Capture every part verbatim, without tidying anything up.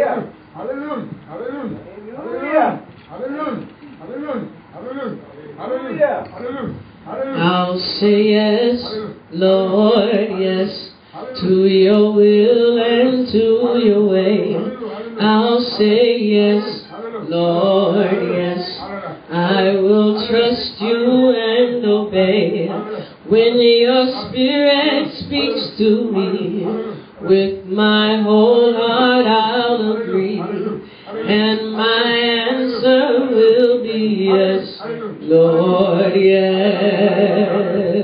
Hallelujah. Hallelujah. Hallelujah. Hallelujah. Hallelujah. Hallelujah. Hallelujah. Hallelujah. Hallelujah. I'll say yes, Lord, yes, to your will and to your way. I'll say yes, Lord, yes. I will trust you and obey. When your spirit speaks to me, with my whole heart I'll agree. And my answer will be yes, Lord, yes.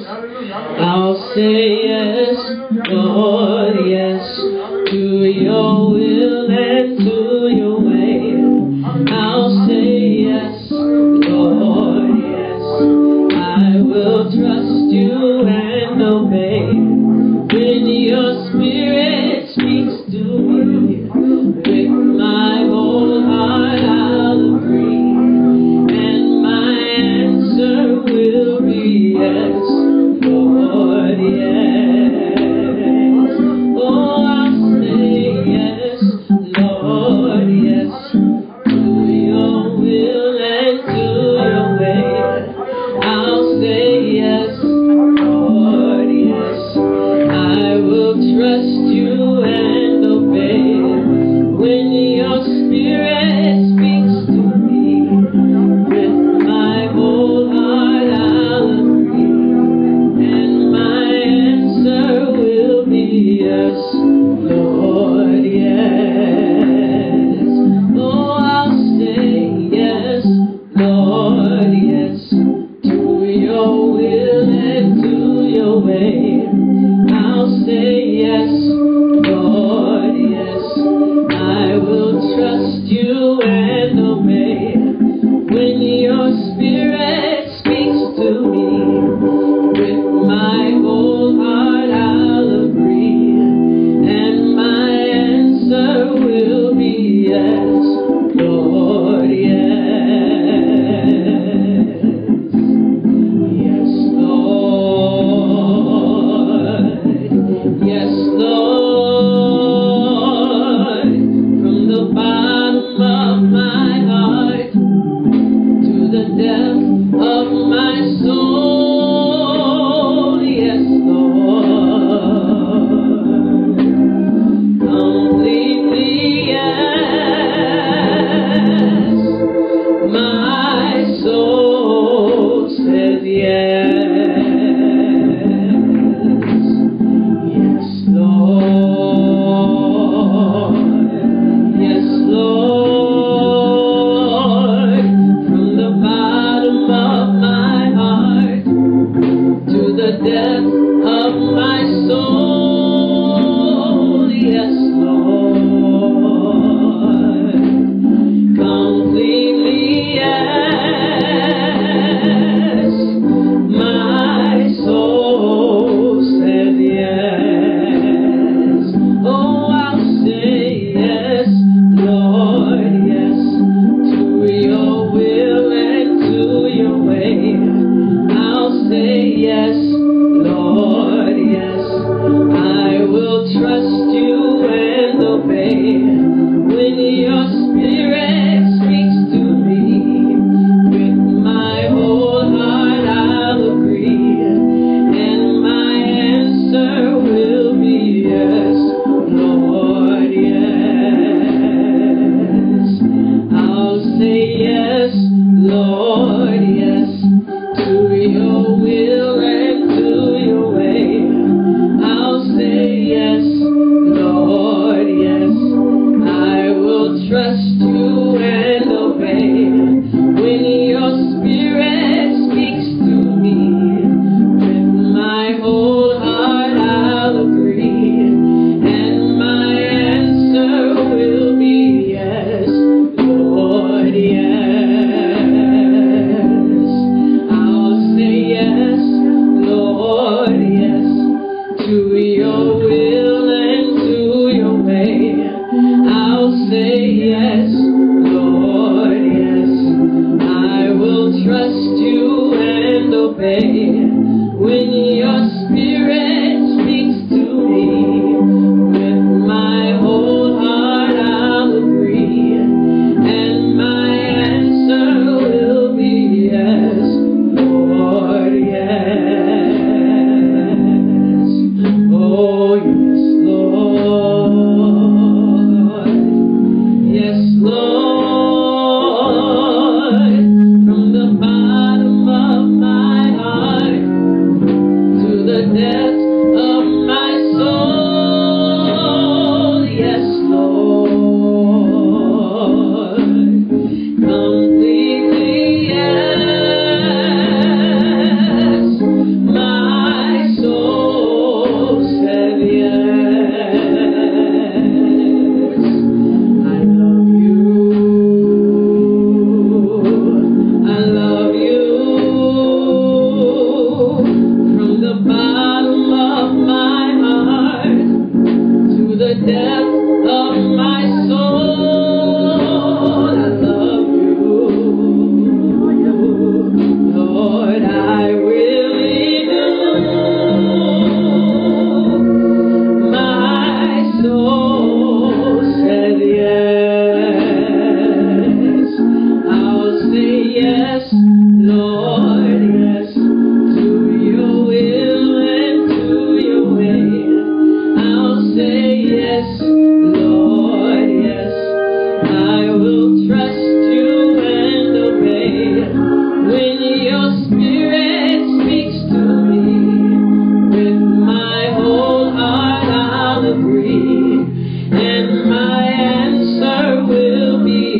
I'll say yes, Lord, yes, to your will and to your way. I'll say yes, Lord, yes. I will trust you and obey. When your spirit speaks to me, with my whole heart I'll agree. And my answer will be yes, Lord, yes. Oh, I'll say yes, Lord, yes, to your will and to your way. I'll say yes, Lord, yes. I will trust you and obey. When your spirit speaks to me, with my whole heart I'll agree. And my answer will be yes, Lord, yes. Oh, I'll say yes, Lord, yes, to your will and to your way. I'll say yes, Lord, yes. I will trust you and obey. When your spirit speaks to me, with my whole heart I'll agree. And my answer will be yes, Lord, yes. Yes, Lord. Yes, Lord. From the bottom of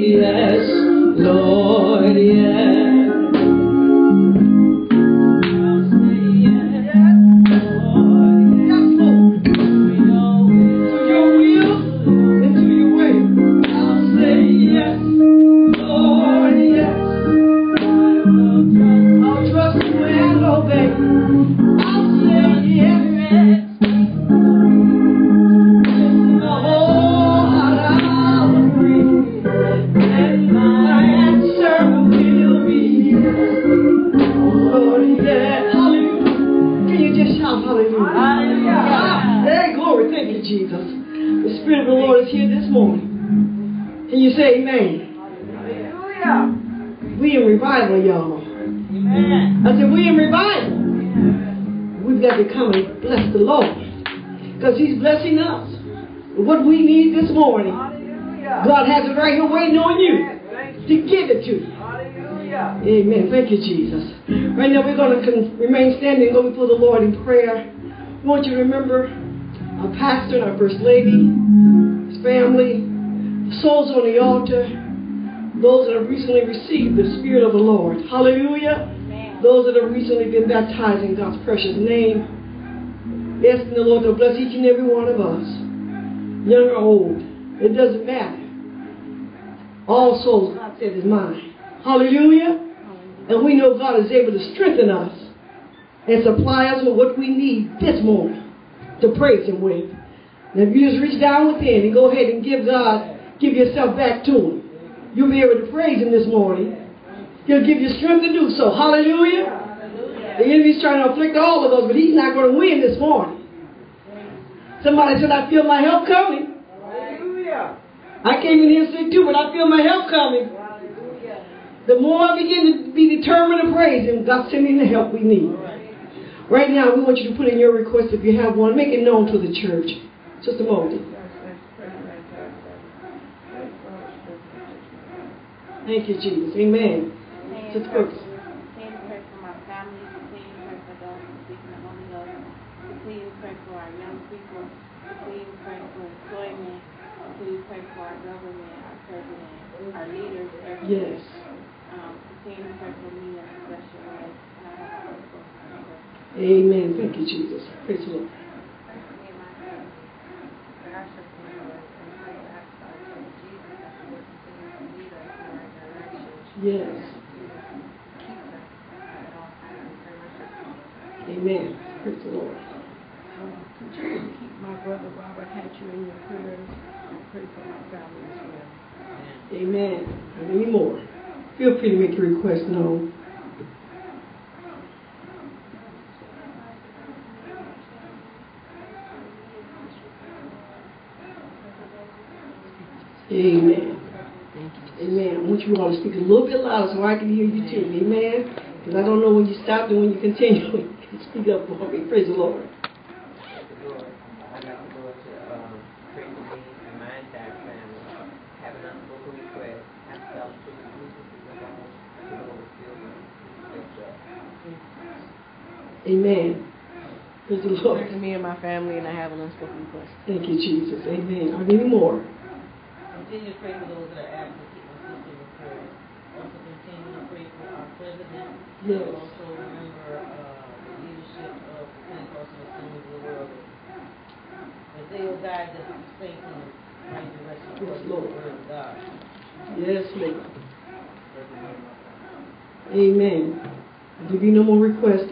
yes, Lord, yes. Revival, y'all. Amen. I said, we in revival. Amen. We've got to come and bless the Lord because He's blessing us. What we need this morning, hallelujah. God has it right here waiting on you to give it to you. Hallelujah. Amen. Thank you, Jesus. Right now, we're going to remain standing and go before the Lord in prayer. We want you to remember our pastor and our first lady, his family, the souls on the altar. Those that have recently received the Spirit of the Lord. Hallelujah. Amen. Those that have recently been baptized in God's precious name. Asking the Lord to bless each and every one of us. Young or old. It doesn't matter. All souls, God said, is mine. Hallelujah. And we know God is able to strengthen us and supply us with what we need this morning to praise Him with. And if you just reach down within and go ahead and give God, give yourself back to Him. You'll be able to praise Him this morning. He'll give you strength to do so. Hallelujah. Hallelujah. The enemy's trying to afflict all of us, but he's not going to win this morning. Somebody said, I feel my help coming. Hallelujah. I came in here sick too, but I feel my help coming. Hallelujah. The more I begin to be determined to praise Him, God's sending the help we need. Right now, we want you to put in your request if you have one. Make it known to the church. Just a moment. Thank you, Jesus. Amen. Continue to pray for my family. Continue to pray for those who speak in the Holy Ghost. Continue to pray for our young people. Continue to pray for employment. Continue to pray for our government, our president, our leaders, everyone. Yes. Um, continue to pray for me in a special way. And I have a Amen. Thank you, Jesus. Praise the Lord. Yes. Amen. Praise the Lord. Continue to keep my brother Robert Hatcher in your prayers and pray for my family as well. Amen. And any more? Feel free to make your request known. Amen. Amen. I want you all to speak a little bit louder so I can hear you too. Amen. Because I don't know when you stop and when you continue. Speak up for me. Praise the Lord. Praise the Lord. I'd like to go to um, pray for me and my entire family. Have an unspoken request. Have fellowship with the weaknesses of God. The Lord will fill them. Amen. Praise the Lord. Pray for me and my family, and I have an unspoken request. Thank you, Jesus. Amen. Are there any more? Continue to pray for those that are absent. Also continue to pray for our president. Yes. Also remember uh, the leadership of the Pentecostal Assemblies of the world. That they will guide us to faith in the right direction of the Word of God. Yes, Lord. Amen. There be no more requests.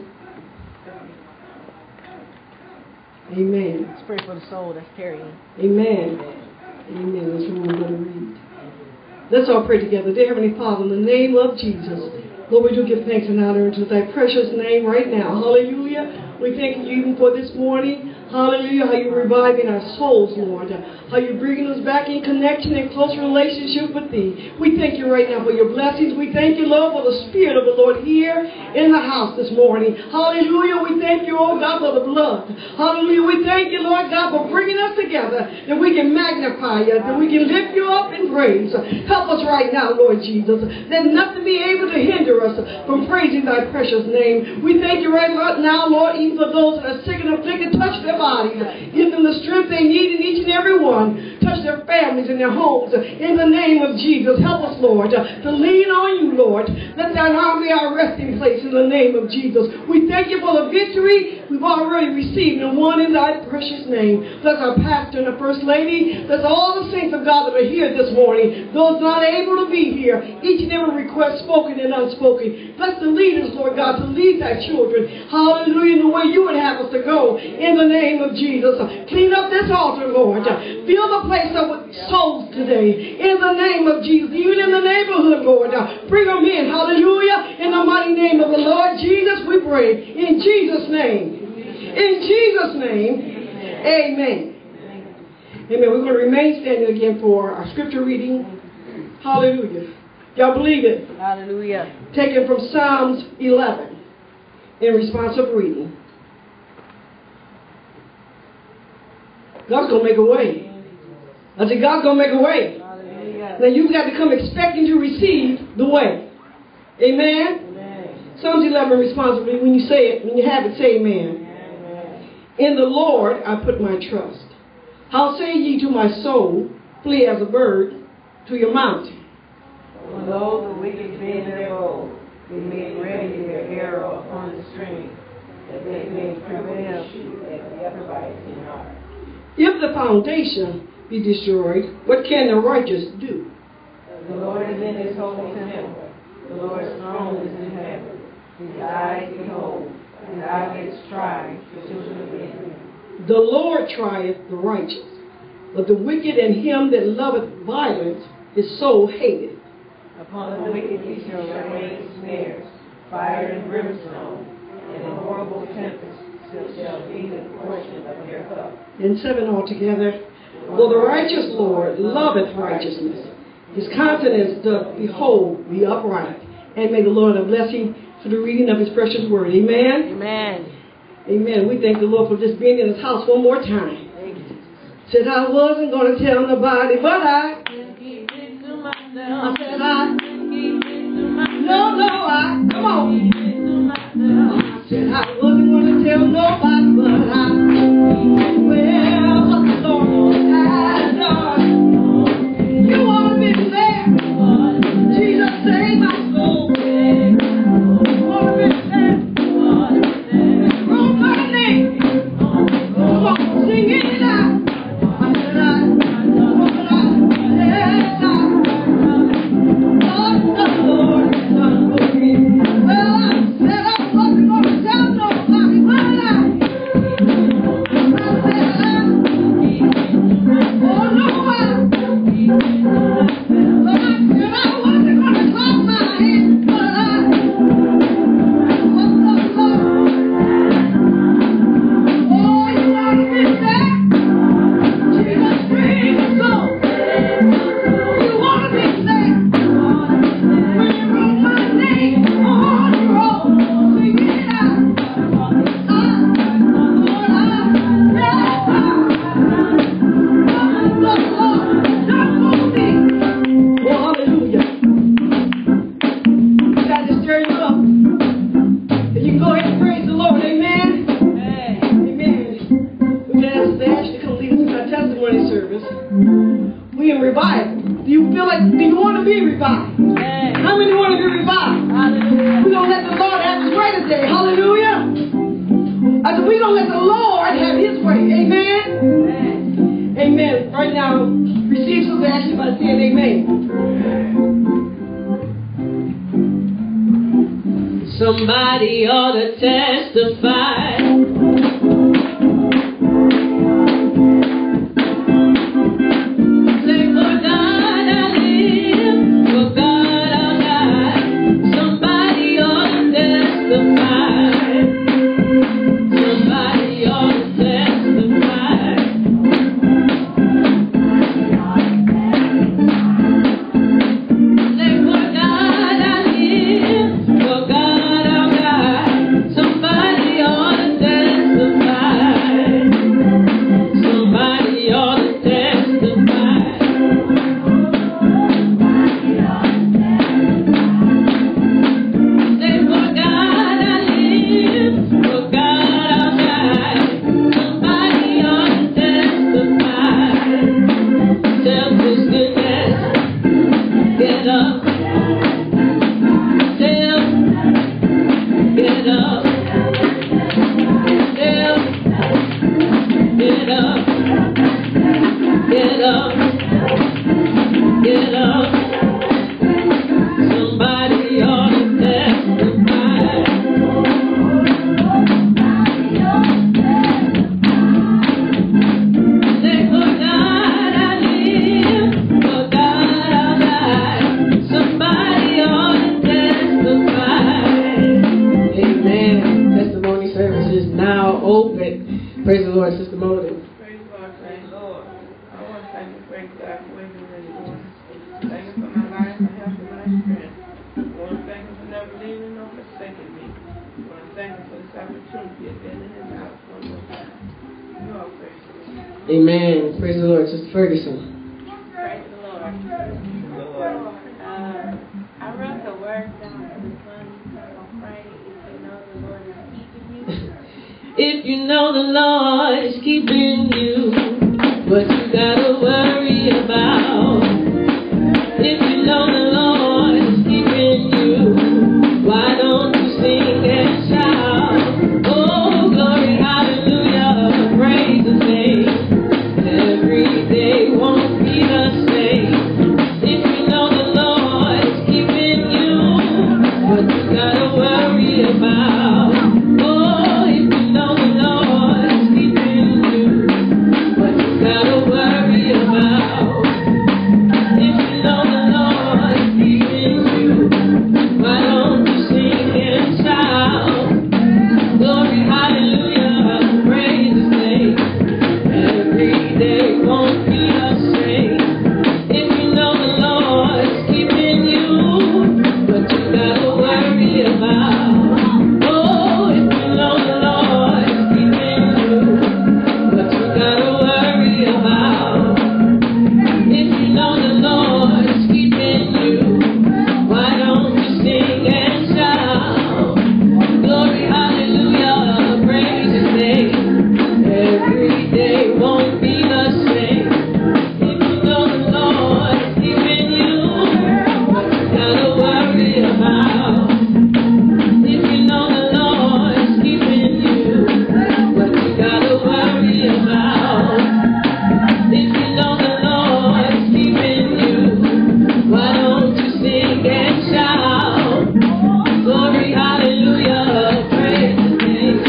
Amen. Let's pray for the soul that's carrying. Amen. Amen. That's what we're going to read. Let's all pray together. Dear Heavenly Father, in the name of Jesus, Lord, we do give thanks and honor to Thy precious name right now. Hallelujah. We thank you even for this morning. Hallelujah. How you're reviving our souls, Lord. How you're bringing us back in connection and close relationship with Thee. We thank you right now for your blessings. We thank you, Lord, for the Spirit of the Lord here in the house this morning. Hallelujah. We thank you, oh God, for the blood. Hallelujah. We thank you, Lord God, for bringing us together that we can magnify you, that we can lift you up in praise. Help us right now, Lord Jesus. Let nothing be able to hinder us from praising Thy precious name. We thank you right now, Lord, even for those that are sick and afflicted. Touch them their bodies. Give them the strength they need in each and every one. Touch their families and their homes. In the name of Jesus, help us, Lord, to lean on you, Lord. Let thine arm be our resting place in the name of Jesus. We thank you for the victory we've already received and won in thy precious name. Bless our pastor and the first lady. Bless all the saints of God that are here this morning. Those not able to be here. Each and every request spoken and unspoken. Bless the leaders, Lord God, to lead thy children. Hallelujah, in the way you would have us to go. In the name of Jesus. Clean up this altar, Lord. Fill the place up with souls today. In the name of Jesus. Even in the neighborhood, Lord. Bring them in. Hallelujah. In the mighty name of the Lord Jesus, we pray. In Jesus' name. In Jesus' name. Amen. Amen. We're going to remain standing again for our scripture reading. Hallelujah. Y'all believe it? Hallelujah. Taken from Psalms eleven in responsive reading. God's going to make a way. I said, God's going to make a way. Hallelujah. Now you've got to come expecting to receive the way. Amen? Amen. Psalms eleven responsibly. When you say it, when you have it, say amen. Amen. In the Lord I put my trust. How say ye to my soul, flee as a bird to your mountain? Lo, the wicked bend their bow, they make ready their arrow upon the string, that they may prevail shoot at the upright in heart. If the foundation be destroyed, what can the righteous do? The Lord is in his holy temple. The Lord's throne is in heaven. His eyes behold, his eyelids try the children of Israel. The Lord trieth the righteous, but the wicked and him that loveth violence his soul hateth. Upon the wicked he shall rain snares, fire and brimstone, and a horrible tempest shall be the portion of their cup. And seven altogether. For the righteous Lord loveth righteousness. His countenance doth behold the upright. And may the Lord have blessing for the reading of his precious word. Amen? Amen. Amen. We thank the Lord for just being in his house one more time. Said I wasn't going to tell nobody, but I... I said I... No, no, I... Come on. I said I wasn't going to tell nobody, but I... Well, what the Lord has done. You want to be there. Jesus saved my soul. You want to be there. Roll my name. Come on, sing it out. I said I... What I said I... Somebody ought to testify. Say, for God I live, for God I'll die. Somebody ought to testify. Somebody ought to testify. Say, for God I live, for God Somebody ought to testify. Praise the Lord, Sister Molding. Praise the Lord, praise the Lord. I want to thank you, praise God, for waking me this morning. Thank you for my life, my health, and my strength. I want to thank you for never leaving nor forsaking me. I want to thank you for this opportunity of being in His house one more time. You all praise the Lord. Amen. Praise the Lord, Sister Ferguson. Praise the Lord. Uh, I wrote the word down for the son on Friday. If you know the Lord is keeping you, If you know the Lord is keeping you, what you gotta worry about? If you know the Lord is keeping you, why don't you sing and shout? Oh, glory, hallelujah, praise His name. Every day won't be the same. If you know the Lord is keeping you, what you gotta worry about? Oh, if you know the Lord is keeping you, what you gotta worry about? If you know the Lord is keeping you, why don't you sing and shout? Glory, hallelujah, praise His name. Every day won't be the same. If you know the Lord is keeping you, what you gotta worry about? Oh, if you know the Lord is keeping you, what you gotta worry about? If you know the Lord is keeping you, why don't you sing and shout? Glory, hallelujah, praise His name. Every day won't be the same. If you know the Lord is keeping you, what you gotta worry about? If you know the Lord is keeping you, what you gotta worry about? If you know the Lord is keeping you, why don't you sing and shout? Glory, hallelujah, praise His name.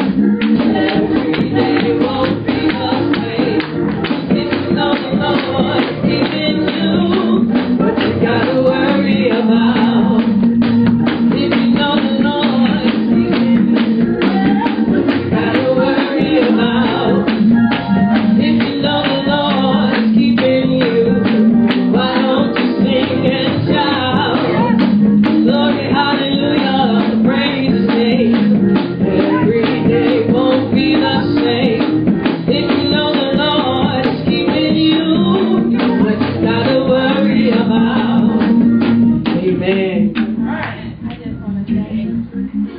Every day won't be the same. If you know the Lord is keeping you, what you gotta worry about? If you know the Lord is keeping you, what you gotta worry about? If you know the Lord is keeping you, why don't you sing and shout? Glory, hallelujah, praise His name. Every day won't be the same. If you know the Lord is keeping you, what you gotta worry about? Amen. I just want to thank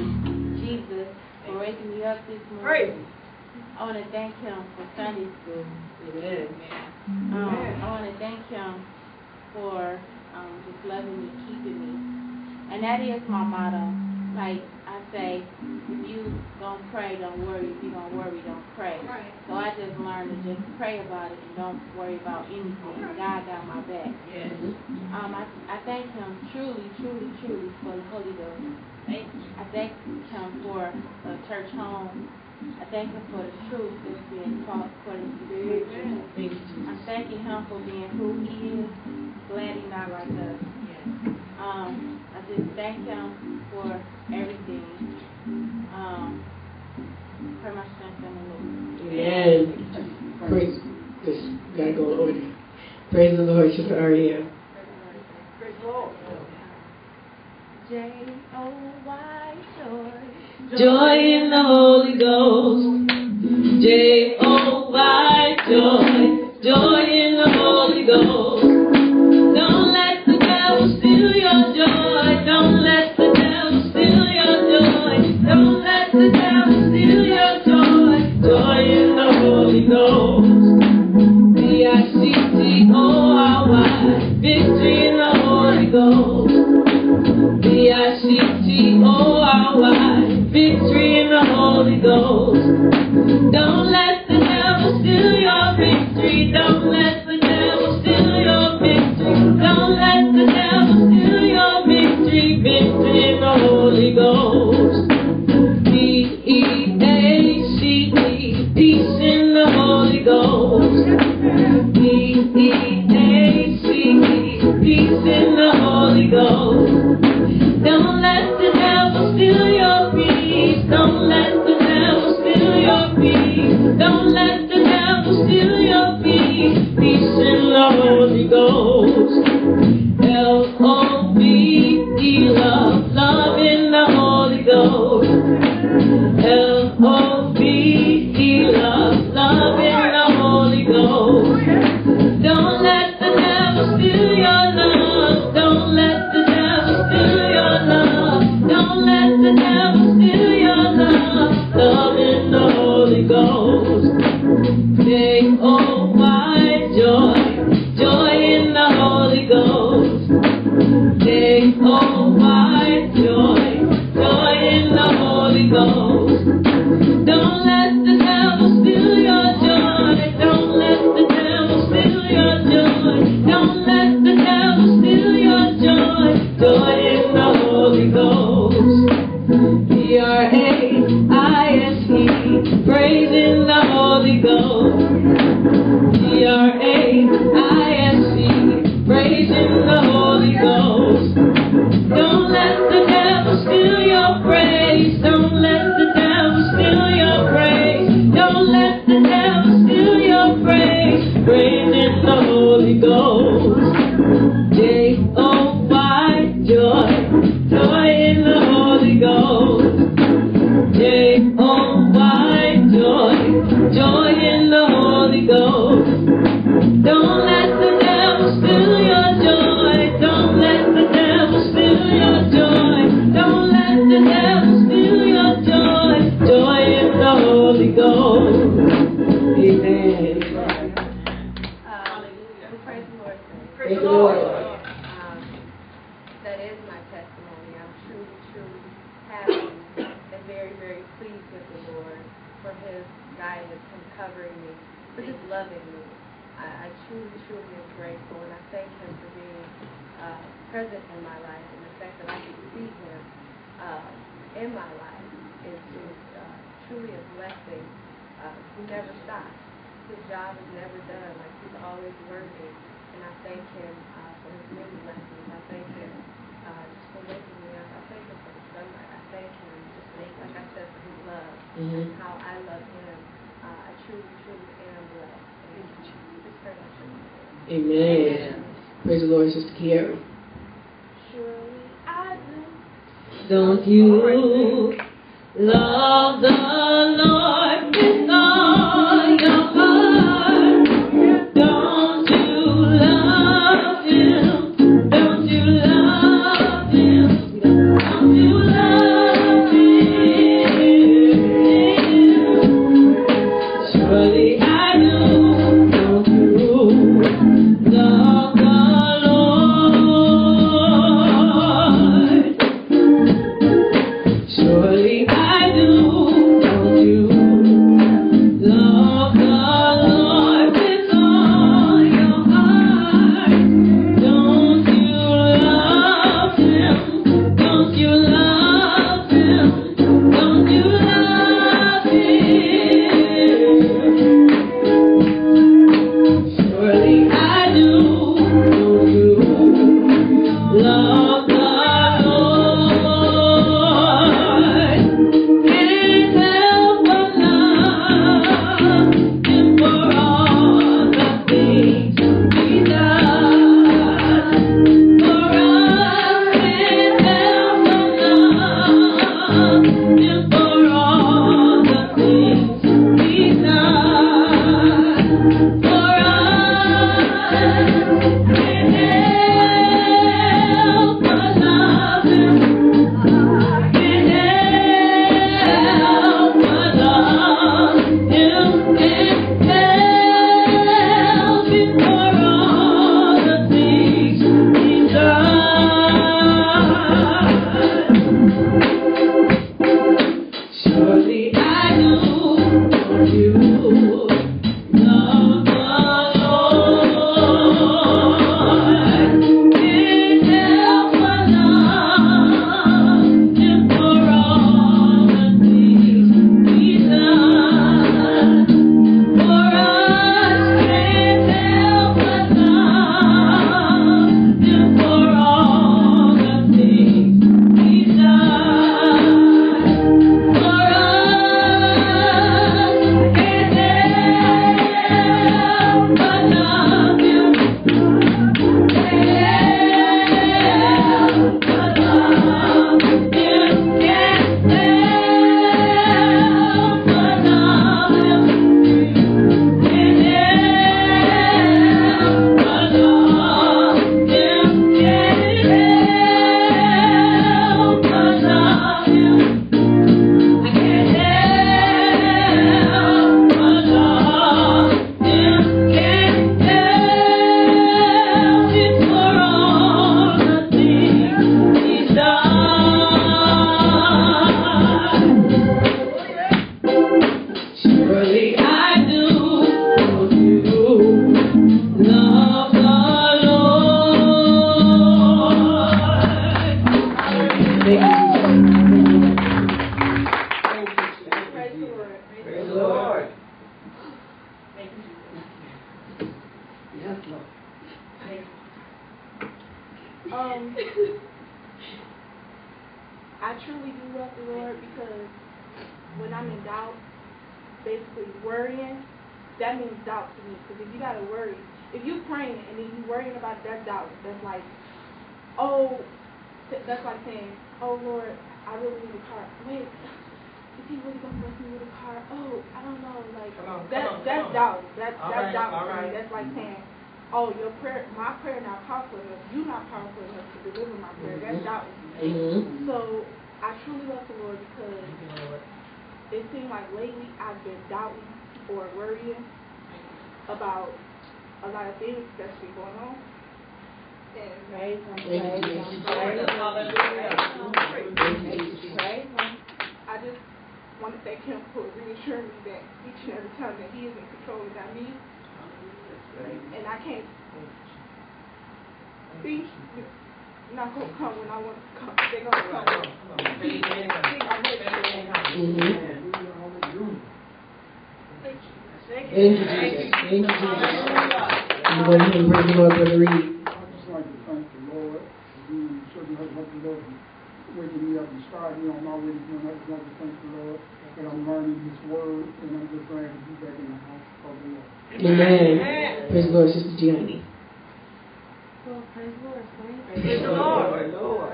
Jesus for waking me up this morning. I want to thank Him for Sunday school. Amen. Um, I want to thank Him for um, just loving me, keeping me. And that is my motto. Like I say, if you don't pray, don't worry. If you don't worry, don't pray. So I just learned to just pray about it and don't worry about anything. God got my back. Yes. Um, I, I thank Him truly, truly, truly for the Holy Ghost. I thank Him for a church home. I thank Him for the truth that's being taught according to the scriptures. Thank you, I'm Jesus. thanking Him for being who He is. Glad He's not like us. Um, I just thank Him for everything. Um, pray my strength in the Lord. Amen. Praise. Just gotta go in order. Praise the Lord, Sister Ariel. Praise the Lord. J O Y joy. Joy in the Holy Ghost. J O Y joy. Joy in the Holy Ghost. Don't let the devil steal your joy. Don't let the devil steal your joy. Don't let the devil steal your joy. Joy in the Holy Ghost. V I C T O R Y. Victory in the Holy Ghost. V I C T O R Y. Victory in the Holy Ghost. Don't let the devil steal your victory. Don't let the devil steal your victory. Don't let the devil steal your victory. Victory in the Holy Ghost. P E A C E. Peace in the Holy Ghost. P E A C E. steal your love. Don't let the devil steal your love. Don't let the devil steal your love. Love in the Holy Ghost. Take oh my joy, joy in the Holy Ghost. Take oh my joy, joy in the Holy Ghost. Don't let the devil steal your joy. Don't let the devil steal your joy. Don't let the devil steal your joy. Joy in the Holy Ghost. P R A I S E, praise in the Holy Ghost. P R A I S E, praise in the Holy Ghost. Don't let the devil steal your praise. Don't let the devil steal your praise. Don't let the devil steal your praise. Praise in the Holy Ghost. J O Y, joy, joy in the Holy Ghost. J O Y, joy, joy in the Holy Ghost. Don't let the devil steal your joy. Don't let the devil steal your joy. Don't let the devil steal your joy. Joy in the Holy Ghost. Amen. Hallelujah. Praise the Lord. Praise the Lord. Um, that is my testimony. I'm truly, truly happy and very, very pleased with the Lord for His guidance and covering me, for His loving me. I, I truly, truly am grateful, and I thank Him for being uh, present in my life, and the fact that I can see Him uh, in my life is just uh, truly a blessing. Uh, he never stops. His job is never done. Like, He's always working, and I thank Him uh, for His many blessings. I thank Him uh, just for waking me up. I thank Him for the sunlight. I thank Him just like, like I said, for His love Mhm. and how I love Him. Uh, I truly, truly am blessed. Thank you, Jesus. Just pray that you're my Amen. Praise the Lord, Sister Kiara. Surely I do. Don't you love the Lord with all your heart? Don't you love Him? Don't you love Him? Don't you love Him? Surely I do. Don't you love the Lord? Surely I do, don't you? Um, I truly do love the Lord because when I'm in doubt, basically worrying, that means doubt to me. Because if you got to worry, if you're praying and then you're worrying about that doubt, that's like, oh, that's like saying, oh, Lord, I really need a car. Wait, is he really going to bless me with a car? Oh, I don't know. Like, Come on, that, come on, that's come on. doubt. That, All that's right, doubt all to me. right. That's like saying, oh, your prayer, my prayer not powerful enough. You not powerful enough to deliver my prayer. That's doubt. Mm-hmm. So I truly love the Lord because it seems like lately I've been doubting or worrying about a lot of things that's been going on. And praise Him, praise Him, praise Him, praise Him. I just want to thank Him for reassuring me that each and every time that He is in control and not me. And I can't see. Not gonna come when I want to come. They're gonna come. Thank you, Jesus. Thank you, Jesus. I'm going to bring the Lord, Brother Reed. I'd just like to thank the Lord. You certainly have helped the Lord waking me up and starting me on my way to doing that. I'd like to thank the Lord that I'm learning His word, and I'm just glad to be back in the house of the Lord. Amen. Praise the Lord, Sister Gianni. Well, praise the Lord, saints. Praise the Lord. Um,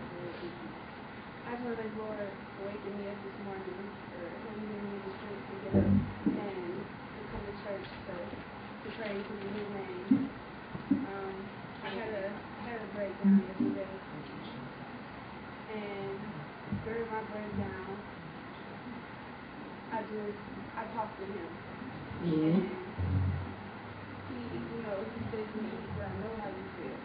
I just want to thank the Lord for waking me up this morning, for giving me the strength to get up and to come to church to, to pray to the His name. Um, I had a had a breakdown yesterday, and during my breakdown, I just I talked to Him, Mm-hmm. and He, you know, He said to me, he said, I know how you feel.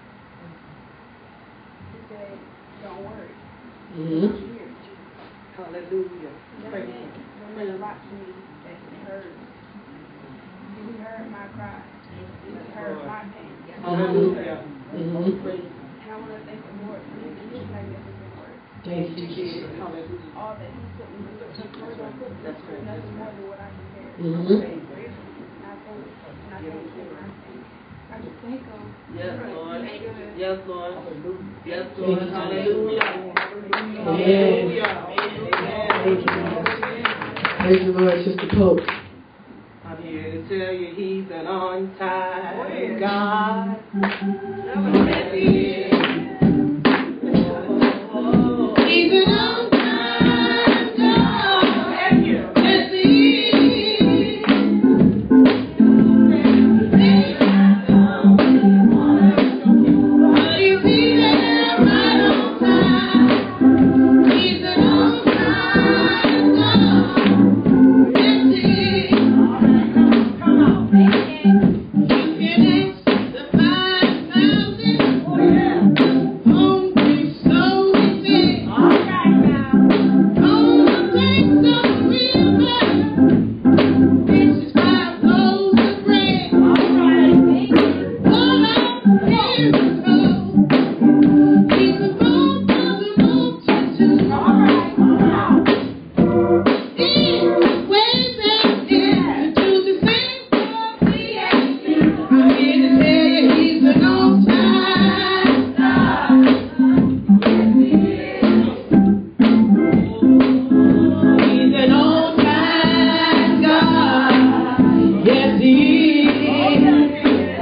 He said, don't worry. Mm-hmm. I'm here. Hallelujah. That meant, that meant a lot to me that He heard. He heard my cry. He heard my pain. Hallelujah. Mm-hmm. And I want to thank the Lord for His His magnificent word. Thank you, Jesus. Hallelujah. All that He put me through. His word don't put me through nothing more than what I can bear. Mm-hmm. And I thank and I thank Him. I thank I just thank Him. Yes, Lord. He's good. Yes, Lord. Yes, Thank Lord. you, Hallelujah. Amen. Thank you, Jesus. Praise the Lord, Sister Pope. I'm here to tell you He's an on-time God. Yes, He is. He's an on-time God. Thank you. Yes, He is. But He's there right on time. He's an on-time God. Yes, He is. Come on. You can ask the five thousand hungry souls in All right now. on the banks of the river. This is five loaves of bread. All right. All out miracles. He's the food for the multitude. All right. Now. In ways and in to the same God He has been. I'm here to tell you He's an on-time God. He's an on-time God. Yes, He is.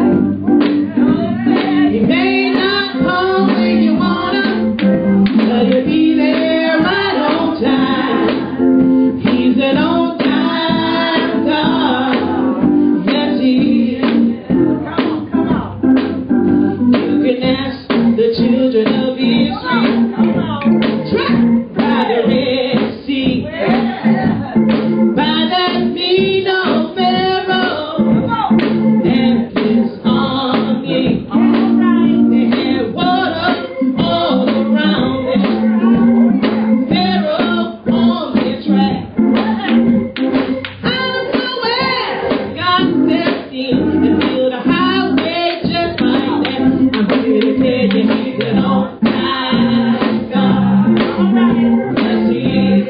He may not come when you want Him, but He'll be there right on time. He's an on-time God. Yes, He is. Come on. Come on. You can ask the children of Israel. Come on. Try by the Red Sea, by that mean old Pharaoh and his army. They had water all around them. Pharaoh on their track. Out of nowhere, God stepped in and built a highway just like that. I'm here to tell you He's an on-time God. Yes, He is.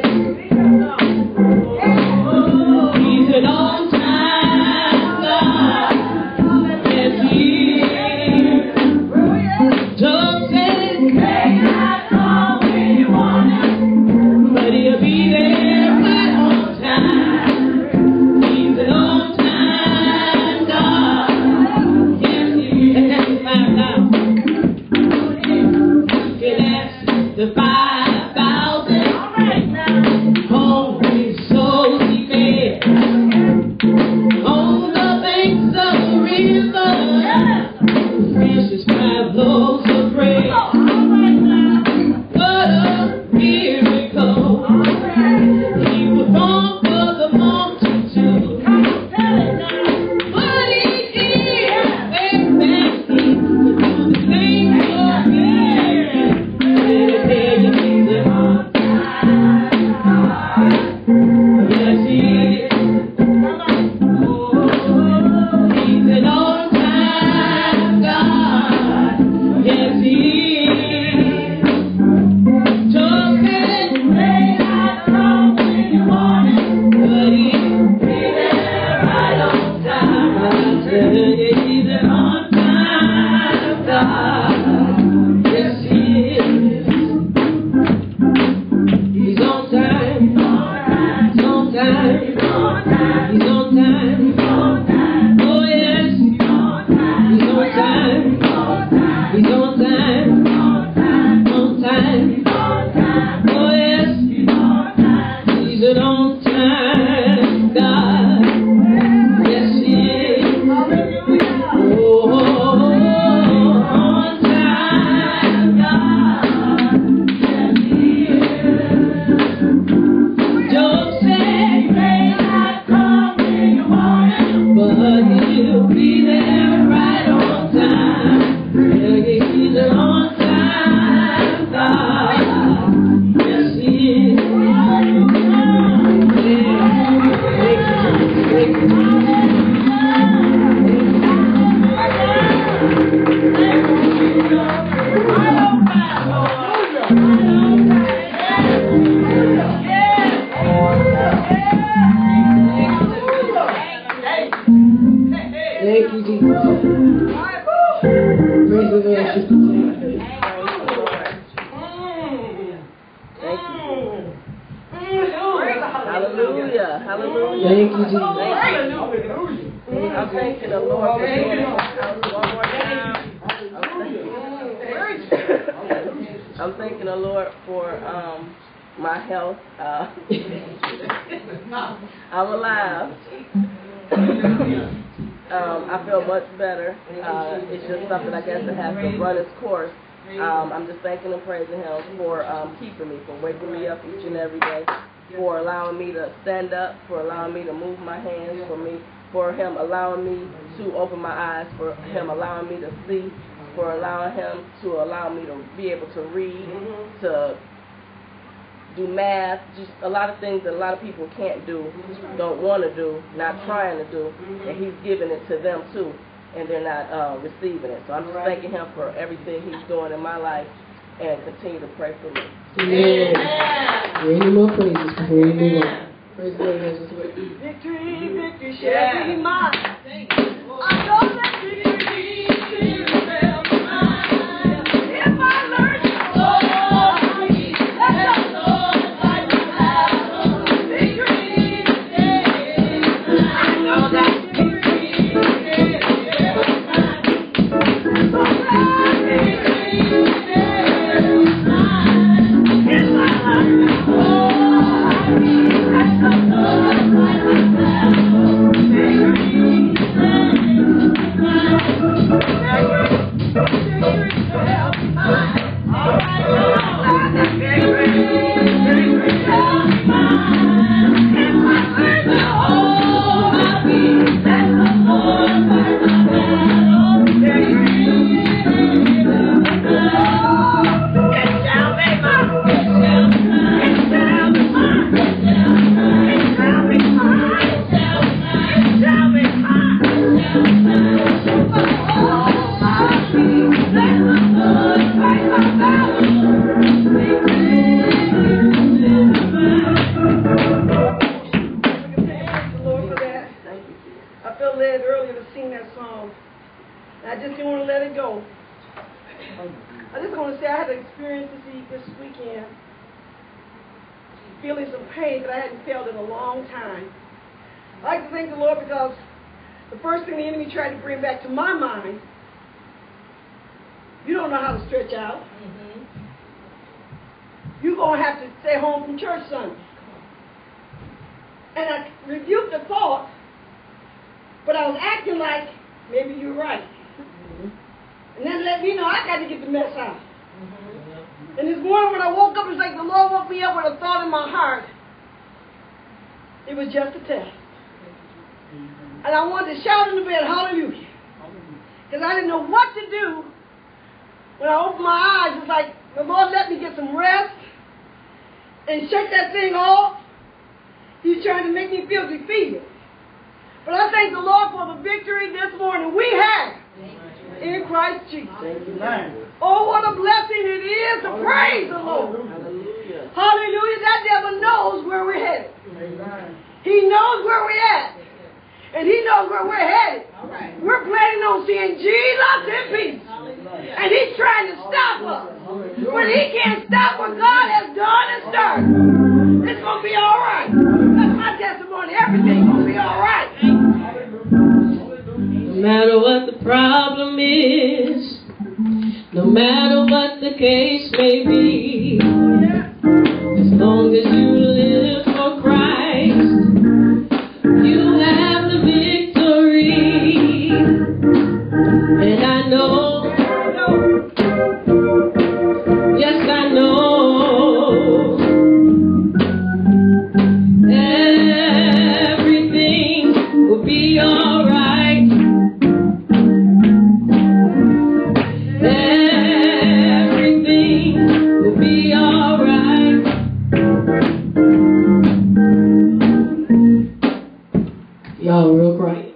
He's an on-time God. Yes, He is. Job said Yes, He is. He's on time. He's on time. He's on time. Oh yes. He's on time. He's on time. On time. Oh yes. He's an on time God. Yes, He is. Oh, on time God. Yes, He is. Job said He may not come in the morning, but He'll be there right on time. He's an on time God. Yes, He is. Thank you, Jesus. Praise the Lord, Sister Jane. Hallelujah. Hallelujah. Thank you, Jesus. I'm thanking the Lord for doing it one more time. I'm thanking the Lord for um, my health. Uh, I'm alive. um, I feel much better. Uh, it's just something I guess that has to run its course. Um, I'm just thanking and praising Him for um, keeping me, for waking me up each and every day, for allowing me to stand up, for allowing me to move my hands, for me, for Him allowing me to open my eyes, for Him allowing me to see, for allowing Him to allow me to be able to read, to do math, just a lot of things that a lot of people can't do, don't want to do, not trying to do, and He's giving it to them too, and they're not uh, receiving it. So I'm just thanking Him for everything He's doing in my life, and continue to pray for me. Amen. Any more praises before we move on? Praise the Lord. Victory, victory shall be mine. I know that victory shall be mine. If I learn to love, let the Lord fight my battle. Victory today. I know that victory shall be mine. So glad victory shall be mine. If I learn to love, let the Lord fight my battle. Victory feeling some pain that I hadn't felt in a long time. I like to thank the Lord because the first thing the enemy tried to bring back to my mind, you don't know how to stretch out. Mm-hmm. You're going to have to stay home from church Sunday. And I rebuked the thought, but I was acting like maybe you're right. Mm-hmm. And then let me know I got to get the mess out. Mm-hmm. And this morning when I woke up, it was like the Lord woke me up with a thought in my heart. It was just a test. Mm-hmm. And I wanted to shout in the bed, hallelujah. Because I didn't know what to do. When I opened my eyes, it's like the Lord let me get some rest and shake that thing off. He's trying to make me feel defeated. But I thank the Lord for the victory this morning we have in Christ Jesus. Oh, what a blessing it is to praise the Lord. Hallelujah. Hallelujah. That devil knows where we're headed. Amen. He knows where we're at. And he knows where we're headed. Right. We're planning on seeing Jesus in peace. Hallelujah. And he's trying to stop us. When he can't stop what God has done and started, it's going to be all right. That's my testimony. Everything's going to be all right. No matter what the problem is, no matter what the case may be, as long as you live for Christ, you have the victory. And I know, yes I know, everything will be alright. Everything will be alright. Y'all real quiet.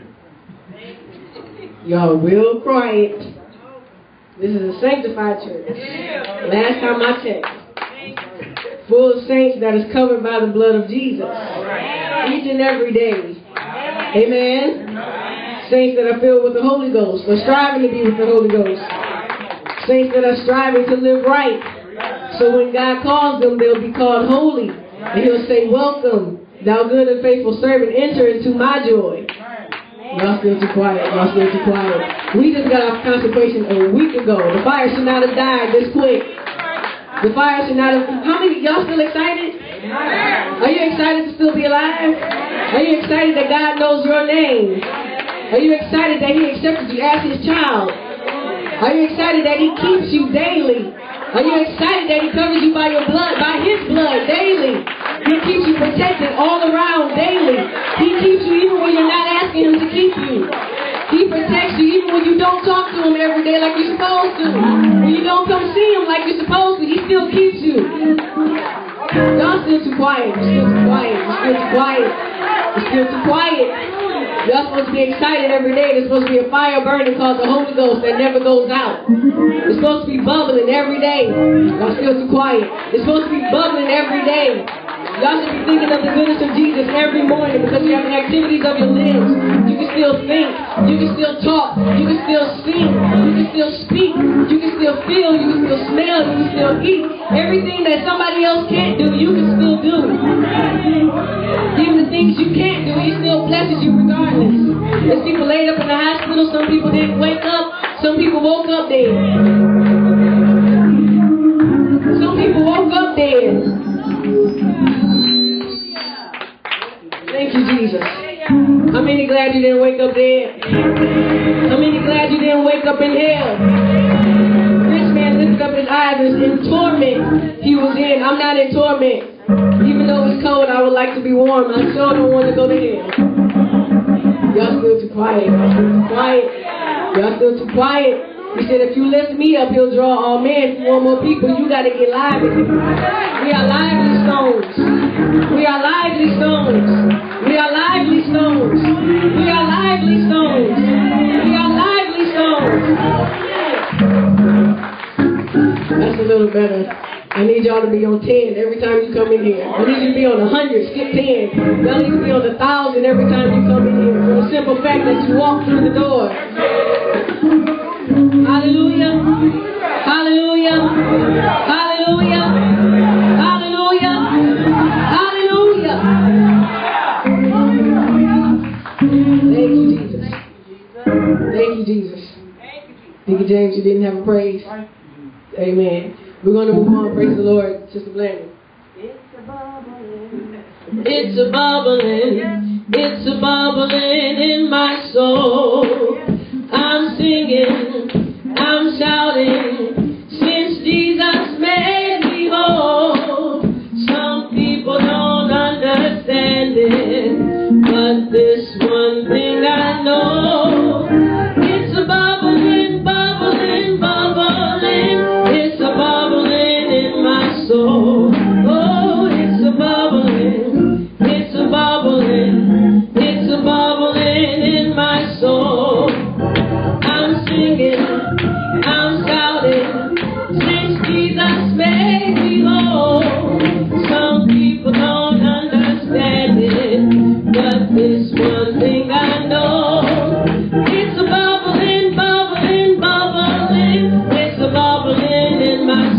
Y'all real quiet. This is a sanctified church. Last time I checked. Full of saints that is covered by the blood of Jesus. Each and every day. Amen. Saints that are filled with the Holy Ghost. They're striving to be with the Holy Ghost. Saints that are striving to live right. So when God calls them, they'll be called holy. And he'll say, welcome, thou good and faithful servant, enter into my joy. Y'all still too quiet. Y'all still too quiet. We just got off consecration a week ago. The fire should not have died this quick. The fire should not have... How many... Y'all still excited? Are you excited to still be alive? Are you excited that God knows your name? Are you excited that he accepted you as his child? Are you excited that he keeps you daily? Are you excited that he covers you by your blood, by his blood daily? He keeps you protected all around daily. He keeps you even when you're not asking him to keep you. He protects you even when you don't talk to him every day like you're supposed to. When you don't come see him like you're supposed to, he still keeps you. Y'all still too quiet. You're still too quiet. You're still too quiet. You're still too quiet. Y'all supposed to be excited every day. There's supposed to be a fire burning called the Holy Ghost that never goes out. It's supposed to be bubbling every day. Y'all still too quiet. It's supposed to be bubbling every day. Y'all should be thinking of the goodness of Jesus every morning because you have the activities of your limbs. You can still think. You can still talk. You can still sing. You can still speak. You can still feel. You can still smell. You can still eat. Everything that somebody else can't do, you can still do. Even the things you can't do, he still blesses you regardless. There's people laid up in the hospital. Some people didn't wake up. Some people woke up dead. Some people woke up dead. Thank you, Jesus. How many glad you didn't wake up dead? How many glad you didn't wake up in hell? Rich man lifted up his eyes and in torment he was in. I'm not in torment. Even though it's cold, I would like to be warm. I sure don't want to go to hell. Y'all still too quiet. Y'all still too quiet. Y'all still too quiet. He said, if you lift me up, he'll draw all men. If you want more people, you got to get lively. We are lively stones. We are lively stones. We are lively stones. We are lively stones. We are lively stones. That's a little better. I need y'all to be on ten every time you come in here. I need you to be on one hundred, skip ten. Y'all need to be on one thousand every time you come in here. For the simple fact that you walk through the door. Hallelujah. Hallelujah. Hallelujah. Hallelujah. Hallelujah. Thank you, Jesus. Thank you, Jesus. Deacon James, you didn't have a praise. Amen. We're going to move on. Praise the Lord. Sister Blandon. It's a bubbling. It's a bubbling. It's a bubbling in my soul. I'm singing, I'm shouting, since Jesus made me whole. Some people don't understand it, but this one thing I know. It's a bubbling, bubbling, bubbling. It's a bubbling in my soul. Oh, it's a bubbling, it's a bubbling, it's a bubbling in my soul. I'm singing, I'm shouting,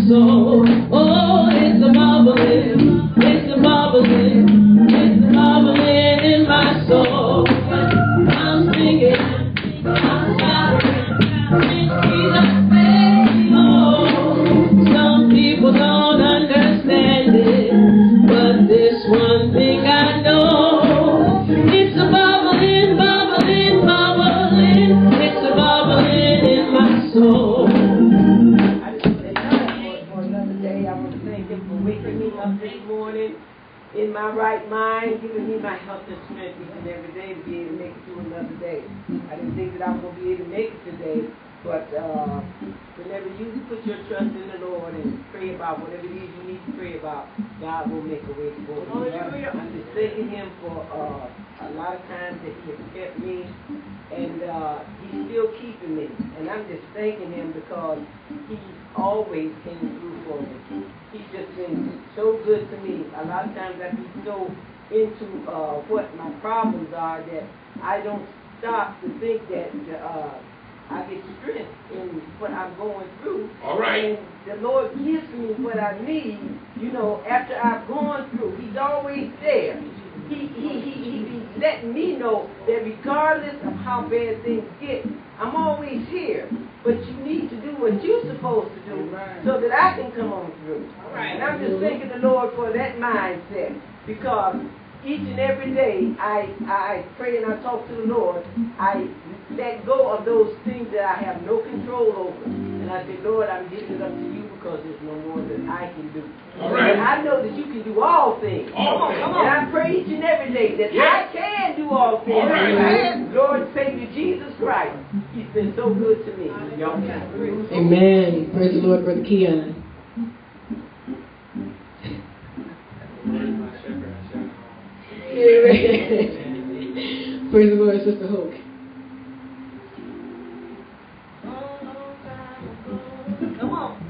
soul. Oh, it's a bubbling, it's a bubbling, it's a bubbling in my soul. I'm singing, I'm shouting, it's Jesus made me. Some people don't understand it, but this one thing I know, it's a bubbling, bubbling, bubbling, it's a bubbling in my soul. I just want to thank God for another day. I want to thank Him for waking me up this morning in my right mind, giving me my health and strength each and every day to be able to make it through another day. I didn't think that I was going to be able to make it today, but uh, whenever you put your trust in the Lord and pray about whatever it is you need to pray about, God will make a way to go. I'm just thanking Him for uh, a lot of times that He has kept me, and uh, He's still keeping me. And I'm just thanking Him because He always came through for me. He's just been so good to me. A lot of times I be so into uh, what my problems are that I don't stop to think that uh, I get strength in what I'm going through. All right. And the Lord gives me what I need, you know, after I've gone through. He's always there. He, he, he, he, he's letting me know that regardless of how bad things get, I'm always here. But you need to do what you're supposed to do so that I can come on through. Right. And I'm just thanking the Lord for that mindset, because each and every day I, I pray and I talk to the Lord. I let go of those things that I have no control over. And I say, Lord, I'm giving it up to you because there's no more that I can do. All right. And I know that you can do all things. All things. And I pray each and every day that Yes. I can do all things. All right. Lord, Savior Jesus Christ, He's been so good to me. Y'all can. Amen. Praise the Lord, Brother Keon. Praise the Lord, Sister Hoke. Come on.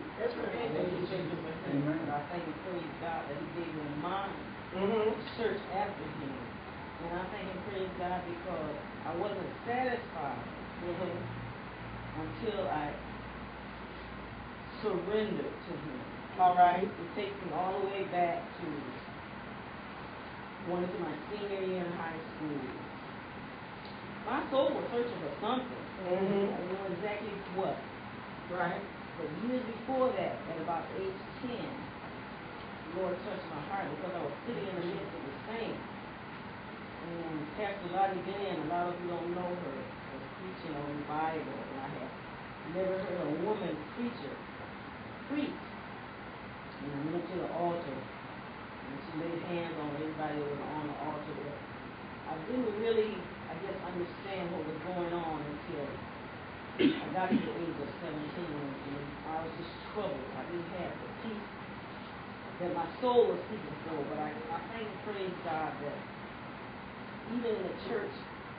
That's right. Amen. I thank and praise God that He gave me a mind to search after Him. And I thank and praise God because I wasn't satisfied until I surrendered to Him. All right. It takes me all the way back to going into my senior year in high school. My soul was searching for something. Mm-hmm. I didn't know exactly what. Right. But years before that, at about age ten, the Lord touched my heart because I was sitting in the midst of the saints. And Pastor Lottie Benn, a lot of you don't know her, was preaching on revival. And I had never heard a woman preacher preach. And I went to the altar, and she laid hands on everybody that was on the altar. But I didn't really, I guess, understand what was going on until I got to the age of seventeen, and I was just troubled. I didn't have the peace that my soul was seeking for. But I, I thank and praise God that even in the church,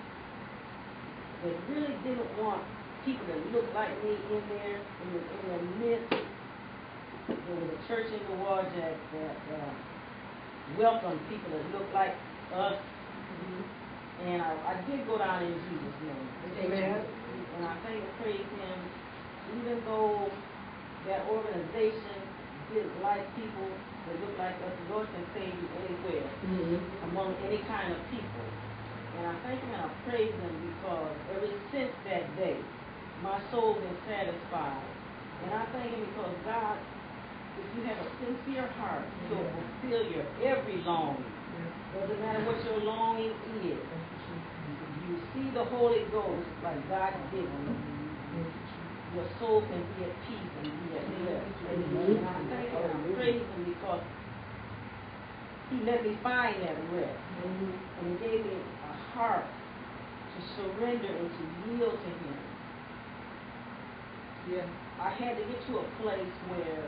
they really didn't want people that looked like me in there, in the, in the midst. There was a church in the world that, that uh, welcomed people that looked like us. Mm-hmm. And I, I did go down in Jesus' name. Amen. And I thank and praise Him, even though that organization didn't like people that look like us. The Lord can save you anywhere, mm-hmm. among any kind of people. And I thank Him and I praise Him because ever since that day, my soul been satisfied. And I thank Him because God, if you have a sincere heart, He'll fulfill your every longing. Doesn't matter what your longing is. You see the Holy Ghost like God given, your soul can be at peace and be at rest. And I thank Him and I praise Him because He let me find that rest. And He gave me a heart to surrender and to yield to Him. Yeah. I had to get to a place where,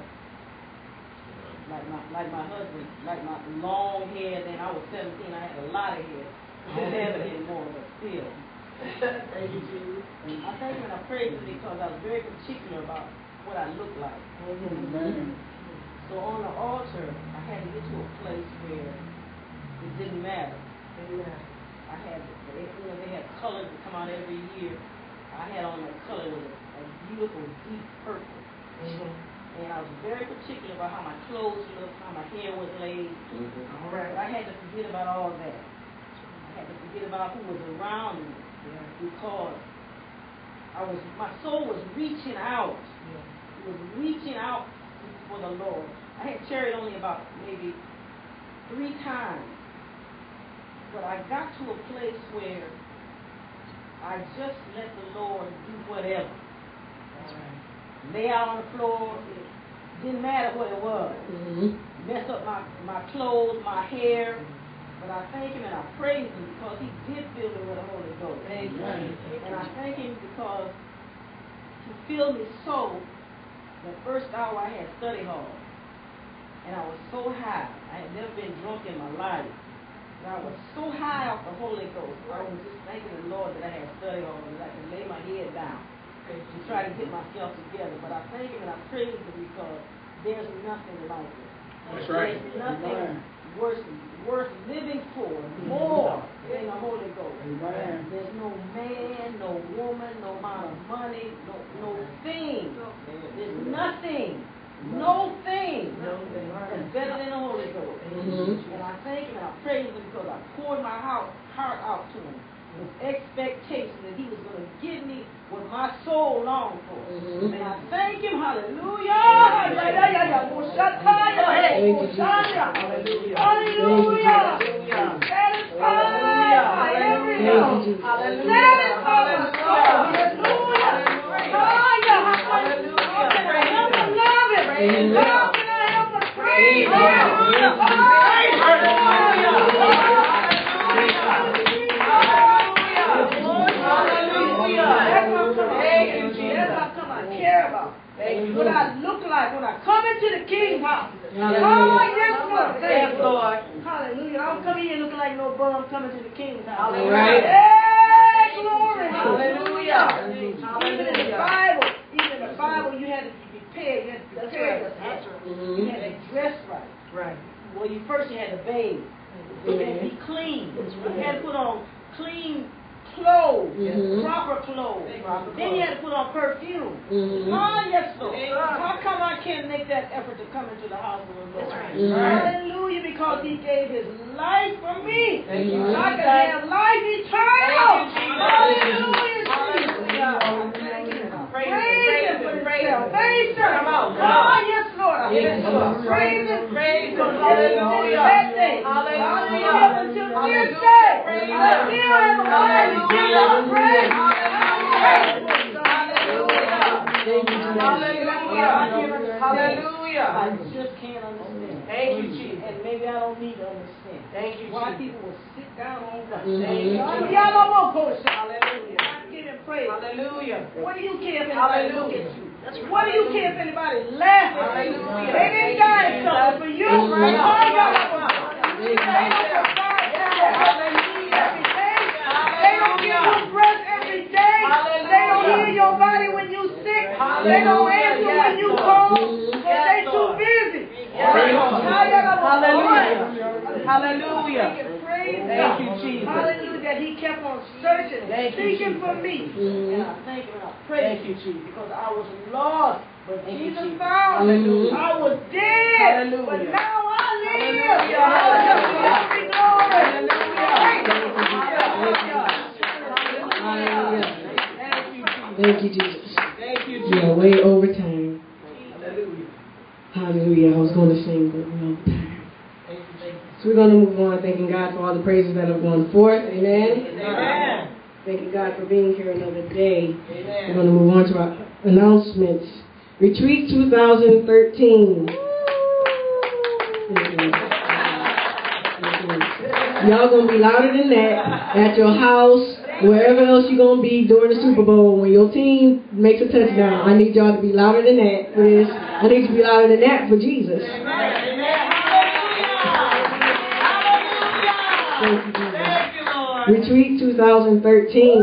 like my like my husband, like my long hair, then I was seventeen, I had a lot of hair. I don't have it anymore, but still. Thank you, Jesus. And I thank Him and I praise Him because I was very particular about what I looked like. Mm-hmm. So on the altar, I had to get to a place where it didn't matter. Amen. I had, they, you know, they had colors that come out every year. I had on that color was a, a beautiful deep purple. Mm-hmm. And I was very particular about how my clothes looked, how my hair was laid. Mm-hmm. All right. I had to forget about all that. I had to forget about who was around me, yeah. Because I was, my soul was reaching out. Yeah. It was reaching out for the Lord. I had tarried only about maybe three times, but I got to a place where I just let the Lord do whatever. Right. Lay out on the floor. It didn't matter what it was. Mm-hmm. Mess up my, my clothes, my hair. But I thank Him and I praise Him because He did fill me with the Holy Ghost. Amen. And I thank Him because He filled me so. The first hour I had study hall. And I was so high. I had never been drunk in my life. And I was so high off the Holy Ghost. I was just thanking the Lord that I had study hall and I could lay my head down to try to get myself together. But I thank Him and I praise Him because there's nothing like it. That's right. There's nothing worth, worth living for more than the Holy Ghost. Amen. There's no man, no woman, no amount of money, no, no thing. There's nothing. No thing is better than the Holy Ghost. Mm-hmm. And I thank Him and I praise Him because I poured my heart, heart out to Him with expectation that He was going to give me what my soul longed for. Mm-hmm. And I thank Him. Hallelujah. Hallelujah. Hallelujah. Hallelujah. Satisfied my every need. Hallelujah. Hallelujah. Praise God. Praise God. What I look like when I come into the King's house. Oh, yes, Lord. Yes, Lord. Hallelujah. I don't come in here looking like no bum coming to the King's house. Hallelujah. Hey, glory. Hallelujah. Even in the Bible, even in the Bible, you had to be prepare. You had to prepare yourself. You had to dress right. Right. Well, you first you had to bathe. You had to be clean. You had to put on clean clothes, Mhm. proper clothes. Proper Then you had to put on perfume. Mhm. Ah, yes, Lord. How come I can't make that effort to come into the house of the Lord? Mhm. Hallelujah, because He gave His life for me. Thank you. So I can have life eternal. Hallelujah. Praise Him for His salvation. Ah, yes, Lord. Yes, Lord. Praise Him. Praise Him. Hallelujah. That day. Hallelujah. Until this day. Praise I still have a right to give Him praise. Hallelujah. Hallelujah. I just can't understand. Thank you, Jesus. And maybe I don't need to understand. Thank you, Why Jesus. people will sit down on God. Mhm. Thank you, God, Jesus. y'all don't want to Hallelujah. I give Him praise. Hallelujah. What do you care if anybody look Hallelujah. at you? What do you care if anybody laugh at you? Hallelujah. They didn't die something for you. Mhm. Right? Oh, y'all don't want to- Mhm. They don't provide Hallelujah. every day. They don't give you breath every day. Hallelujah. They don't heal your body when you sick. They don't Hallelujah. answer Yes, when you Lord. call. Mhm. Because Yes, they too Lord. busy. Yes, Lord. Hallelujah. Hallelujah. Praise Thank God. you, Jesus. Hallelujah, that He kept on searching and Thank you, seeking Jesus. for me. Mhm. And I thank Him and I praise Thank Him you, Jesus. because I was lost, but Thank you, Jesus Jesus. found me. Hallelujah. I was dead, Hallelujah. but now I live. Hallelujah. Hallelujah. Glory, Hallelujah. Thank you, Jesus. Thank you, Jesus. Thank you, We are Jesus. way over time. Hallelujah. Hallelujah. I was going to sing, but we're over time. Thank you, Jesus. So we're going to move on, thanking God for all the praises that have gone forth. Amen. Amen. Thanking God for being here another day. We're Amen. going to move on to our announcements. Retreat two thousand thirteen. Y'all going to be louder than that at your house, wherever else you're going to be during the Super Bowl. When your team makes a touchdown, I need y'all to be louder than that for this. I need you to be louder than that for Jesus. Thank you, Jesus. Thank you, Lord. Retreat two thousand thirteen.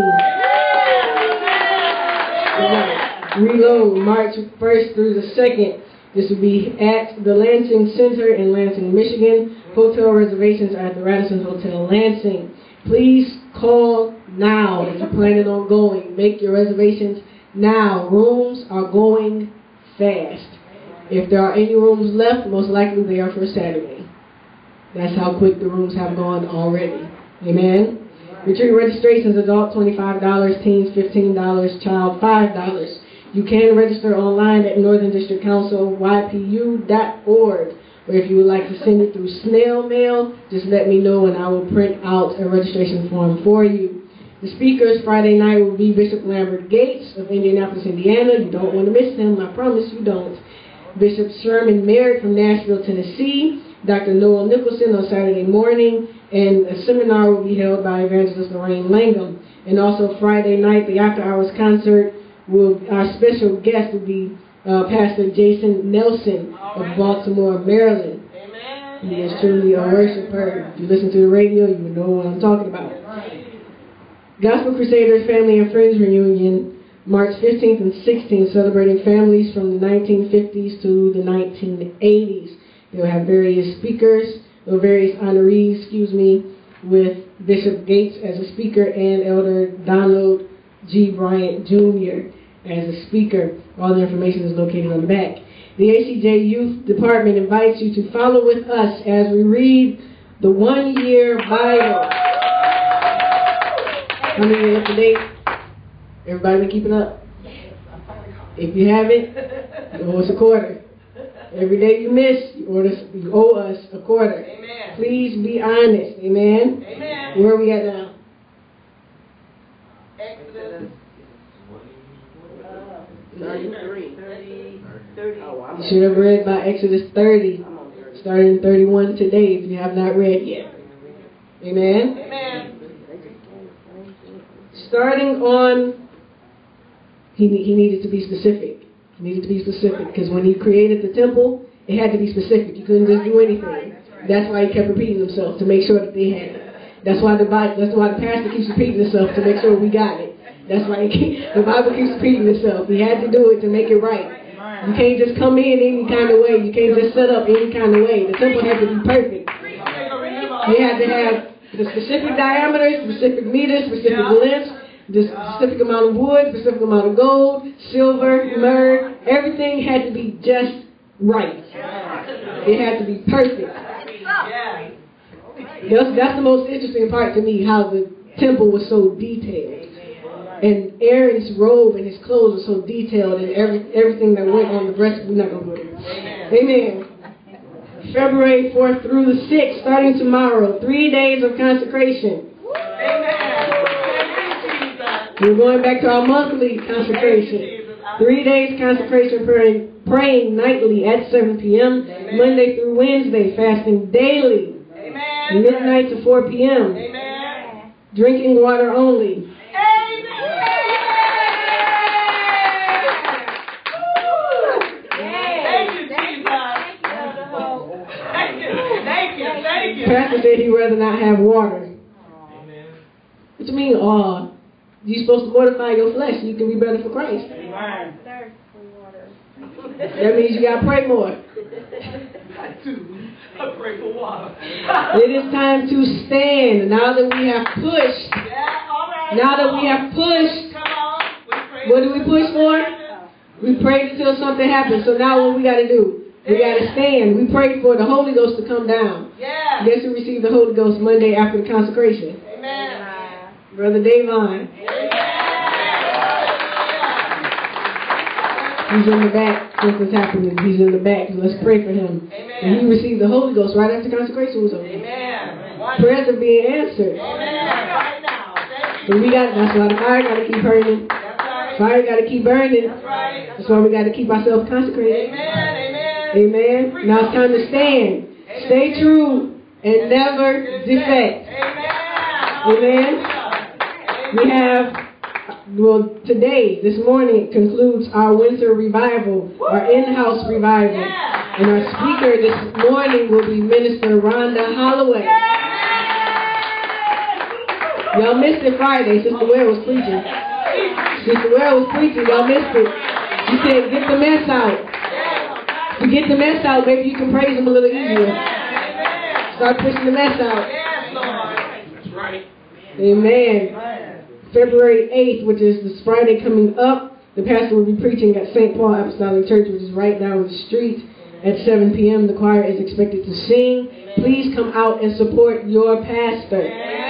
Reload, March first through the second. This will be at the Lansing Center in Lansing, Michigan. Hotel reservations are at the Radisson Hotel Lansing. Please call now if you're planning on going. Make your reservations now. Rooms are going fast. If there are any rooms left, most likely they are for Saturday. That's how quick the rooms have gone already. Amen. Retreat registrations, adult twenty-five dollars, teens fifteen dollars, child five dollars. You can register online at Northern District Council Y P U dot org. Or if you would like to send it through snail mail, just let me know and I will print out a registration form for you. The speakers Friday night will be Bishop Lambert Gates of Indianapolis, Indiana. You don't want to miss him, I promise you don't. Bishop Sherman Merritt from Nashville, Tennessee. Doctor Noel Nicholson on Saturday morning. And a seminar will be held by Evangelist Lorraine Langham. And also Friday night, the After Hours concert, will our special guest will be uh, Pastor Jason Nelson of Baltimore, Maryland. Amen. He is truly a worshiper. If you listen to the radio, you will know what I'm talking about. Gospel Crusaders Family and Friends Reunion, March fifteenth and sixteenth, celebrating families from the nineteen fifties to the nineteen eighties. They'll have various speakers, or various honorees, excuse me, with Bishop Gates as a speaker and Elder Donald G. Bryant Junior as a speaker. All the information is located on the back. The A C J Youth Department invites you to follow with us as we read the one-year Bible. How many are up to date? Everybody been keeping up? If you haven't, you owe us a quarter. Every day you miss, you owe us, you owe us a quarter. Amen. Please be honest. Amen? Amen. Where are we at now? Exodus. thirty-three, thirty, thirty. You should have read by Exodus thirty, starting thirty-one today if you have not read yet. Amen? Amen. Starting on, he, he needed to be specific. He needed to be specific because when he created the temple, it had to be specific. You couldn't just do anything. That's why he kept repeating himself, to make sure that they had it. That's why the Bible, that's why the pastor keeps repeating himself, to make sure we got it. That's why he keep, the Bible keeps repeating itself. He had to do it to make it right. You can't just come in any kind of way. You can't just set up any kind of way. The temple had to be perfect. You had to have the specific diameter, specific meters, specific lengths, the specific amount of wood, specific amount of gold, silver, myrrh. Everything had to be just right. It had to be perfect. That's, that's the most interesting part to me, how the temple was so detailed. And Aaron's robe and his clothes were so detailed, and every, everything that went on the breast. We're not going to go there. Amen. February fourth through the sixth, starting tomorrow, three days of consecration. We're going back to our monthly consecration. Three days consecration, praying, praying nightly at seven p.m., Monday through Wednesday, fasting daily, midnight to four p.m., drinking water only. Pastor said he'd rather not have water. Amen. What you mean, uh, you're supposed to mortify your flesh so you can be better for Christ. Amen. That means you got to pray more. I do. I pray for water. It is time to stand. Now that we have pushed, yeah, all right, now that we have pushed, come on. We what do we push for? We prayed until something happens. So now what we got to do? We got to stand. We prayed for the Holy Ghost to come down. Yeah. Guess who received the Holy Ghost Monday after the consecration? Amen. Brother Davon. He's in the back. Something's happening. He's in the back. Let's pray for him. Amen. And he received the Holy Ghost right after consecration was over. Amen. Prayers are being answered. Amen. Right now. So we got. That's why the fire got to keep burning. That's right. Fire got to keep burning. That's right. That's why we got to keep ourselves consecrated. Amen. Amen. Now it's time to stand. Stay true and never defect. Amen. We have, well, today, this morning, concludes our winter revival, our in-house revival. And our speaker this morning will be Minister Rhonda Holloway. Y'all missed it Friday. Sister Ware was preaching. Sister Ware was preaching. Y'all missed it. She said, get the mess out. To get the mess out, maybe you can praise him a little easier. Start pushing the mess out. That's right. Amen. February eighth, which is this Friday coming up, the pastor will be preaching at Saint Paul Apostolic Church, which is right down the street at seven p.m. The choir is expected to sing. Please come out and support your pastor.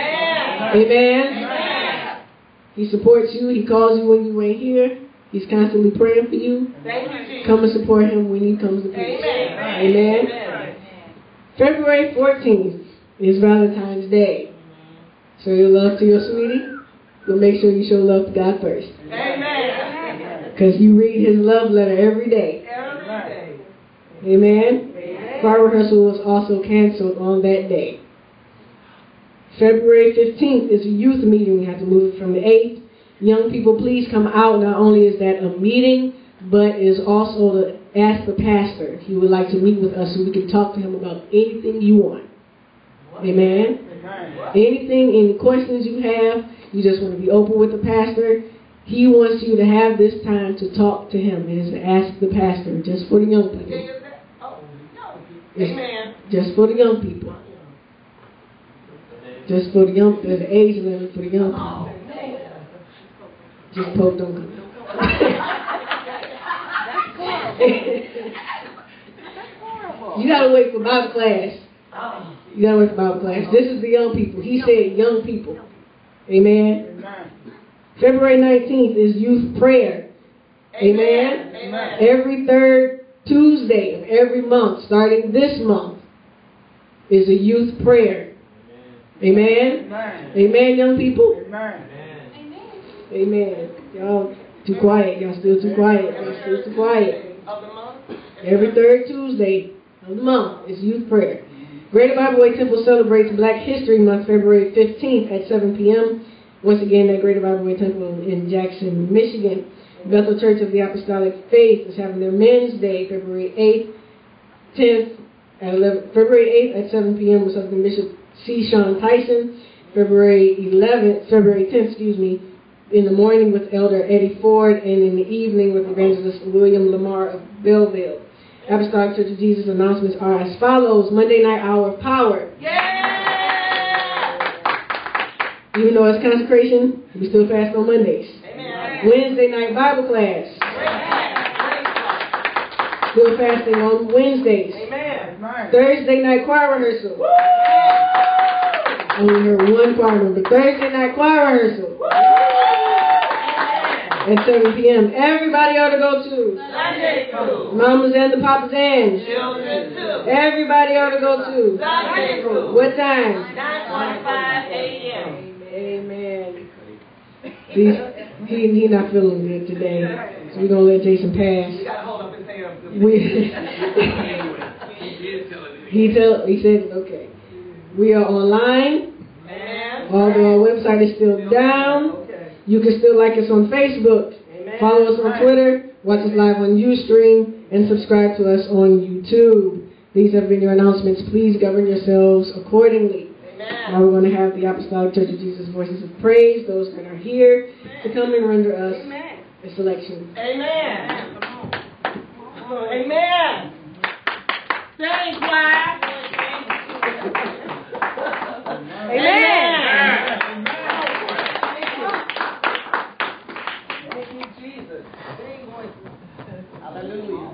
Amen. He supports you. He calls you when you ain't here. He's constantly praying for you. Thank you, Jesus. Come and support him when he comes to preach. Amen. Amen. Amen. February fourteenth is Valentine's Day. Show your love to your sweetie, but make sure you show love to God first. Amen. Because you read his love letter every day. Every day. Amen. Amen. Choir rehearsal was also canceled on that day. February fifteenth is a youth meeting. We have to move it from the eighth. Young people, please come out. Not only is that a meeting, but is also to ask the pastor. He would like to meet with us so we can talk to him about anything you want. Amen? Amen. Anything, any questions you have, you just want to be open with the pastor. He wants you to have this time to talk to him. It is to ask the pastor, just for the young people. Amen. Just for the young people. Just for the young, there's an age limit for the young people. Just poke them. You gotta wait for Bible class. You gotta wait for Bible class. This is the young people. He said young people. Amen. Amen. February nineteenth is youth prayer. Amen. Amen. Every third Tuesday of every month, starting this month, is a youth prayer. Amen. Amen. Amen, young people. Amen. Amen. Y'all too quiet. Y'all still too quiet. Y'all still too quiet. Every third Tuesday of the month is youth prayer. Greater Bible Way Temple celebrates Black History Month February fifteenth at seven p.m. Once again at Greater Bible Way Temple in Jackson, Michigan. Bethel Church of the Apostolic Faith is having their Men's Day February eighth, tenth, at eleven, February eighth at seven p.m. with Southern Bishop C. Sean Tyson. February eleventh, February tenth, excuse me, in the morning with Elder Eddie Ford, and in the evening with Evangelist William Lamar of Belleville. Apostolic Church of Jesus announcements are as follows. Monday night hour of power. Yeah! Even though it's consecration, we still fast on Mondays. Amen. Wednesday night Bible class. Amen. Still fasting on Wednesdays. Amen. Thursday night choir rehearsal. Woo! I only heard one choir member. Thursday night choir rehearsal. Woo! At seven p.m. Everybody ought to go to Sunday school. Mamas and the papas and children too. Everybody ought to go to Sunday school. What time? nine twenty-five a.m. Amen. He's, he he not feeling good today, so we're gonna let Jason pass. You gotta hold up his hand. We he tell he said okay. We are online. Although our website is still down. You can still like us on Facebook, Amen. Follow us on Twitter, watch us live on Ustream, and subscribe to us on YouTube. These have been your announcements. Please govern yourselves accordingly. Amen. Now we're going to have the Apostolic Church of Jesus Voices of Praise, those that are here, Amen. To come and render us Amen. A selection. Amen. Amen. Sing, choir. Amen. Amen. Hallelujah.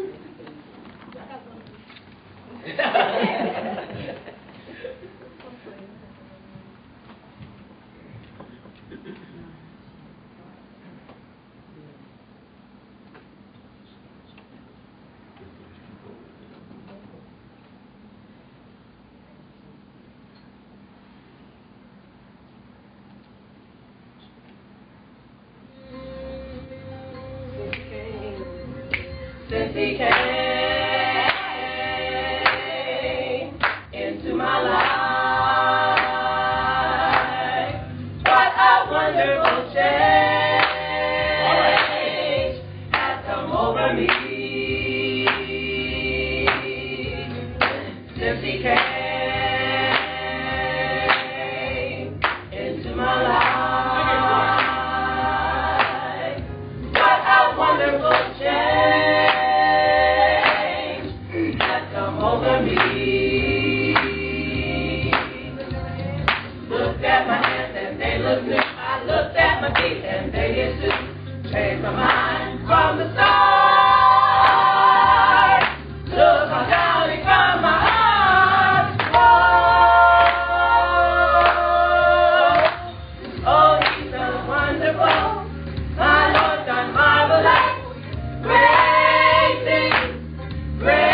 Since he came into my life, what a wonderful change has come over me. Since he came into my life, what a wonderful change over me. Looked at my hands and they looked new. I looked at my feet and they did too. Changed my mind from the start. Took my doubting from my heart. Oh, oh, he's done wonderful. My Lord done marvelous. Great things, great.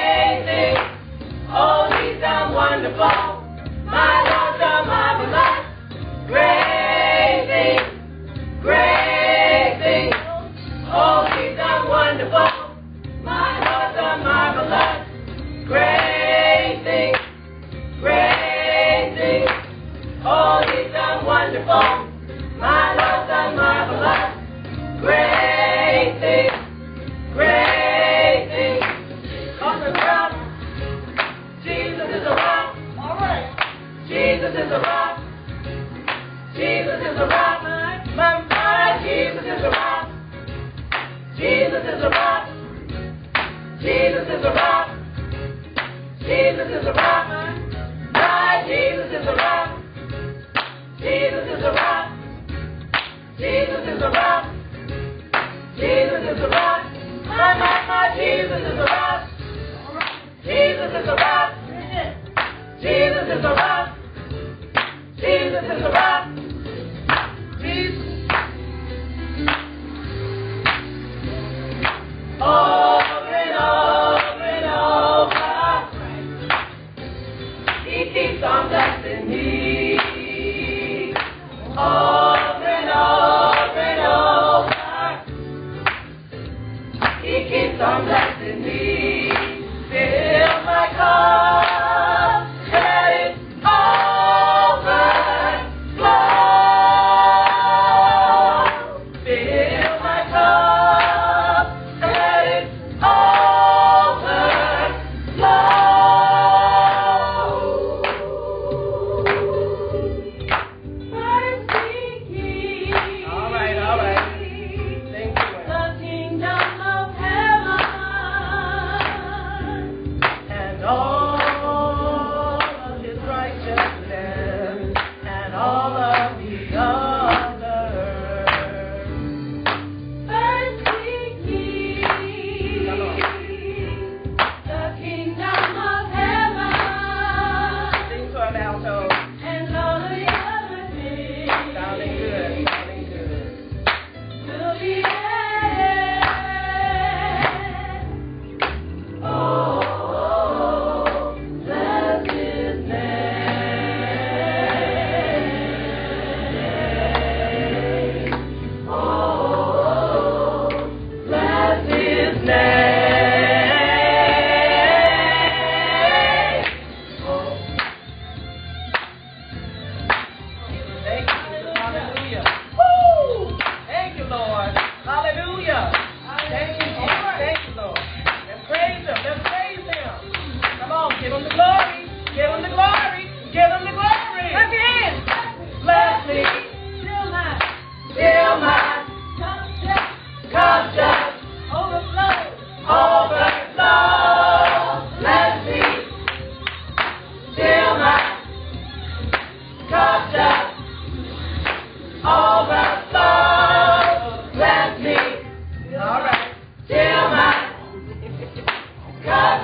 Oh, he's done wonderful. My Lord's done marvelous. Great things, great things. Oh, he's done wonderful. My Lord's done marvelous. Great things, great things. Oh, he's done wonderful. My Lord's done marvelous. Great things, great things. On the ground. Jesus is a rock. All right. Jesus is a rock. Jesus is a rock. My, my Jesus is a rock. Jesus is a rock. Jesus is a rock. Jesus is a rock. My Jesus is a rock. Jesus is a rock. Jesus is a rock. Jesus is a rock. My, my, my Jesus is a rock. Jesus is a rock. Jesus is a rock. Jesus is a rock. Jesus. Over and over and over, he keeps on blessing me. Over and over and over, he keeps on blessing me. Fill my cup, let it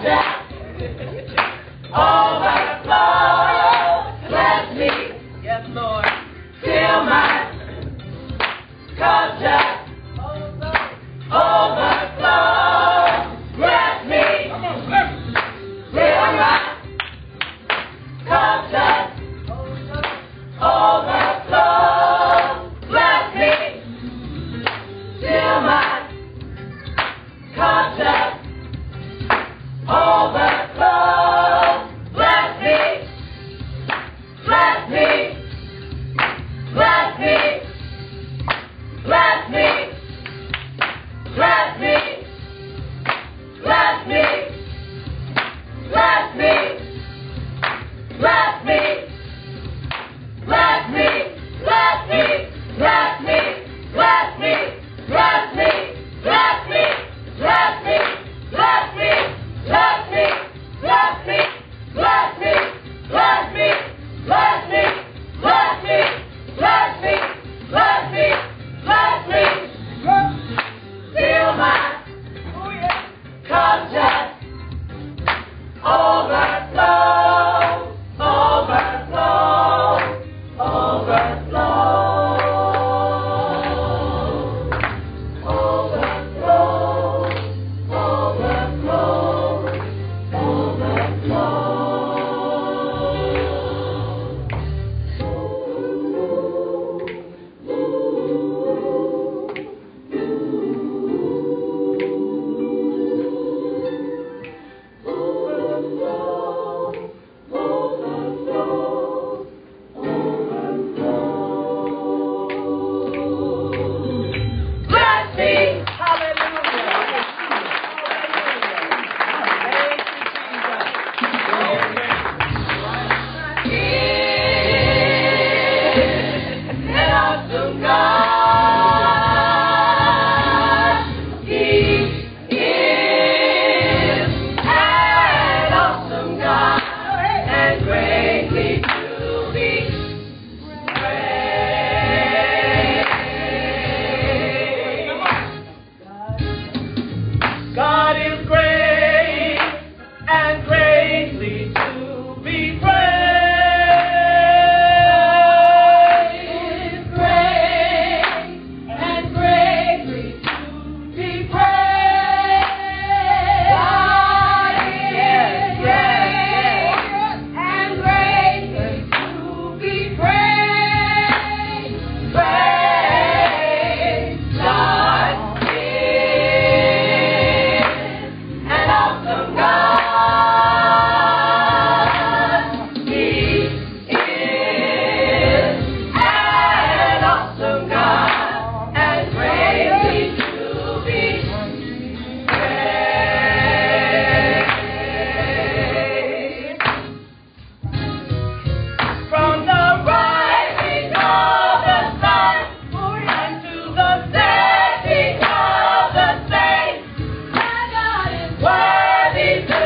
Worthy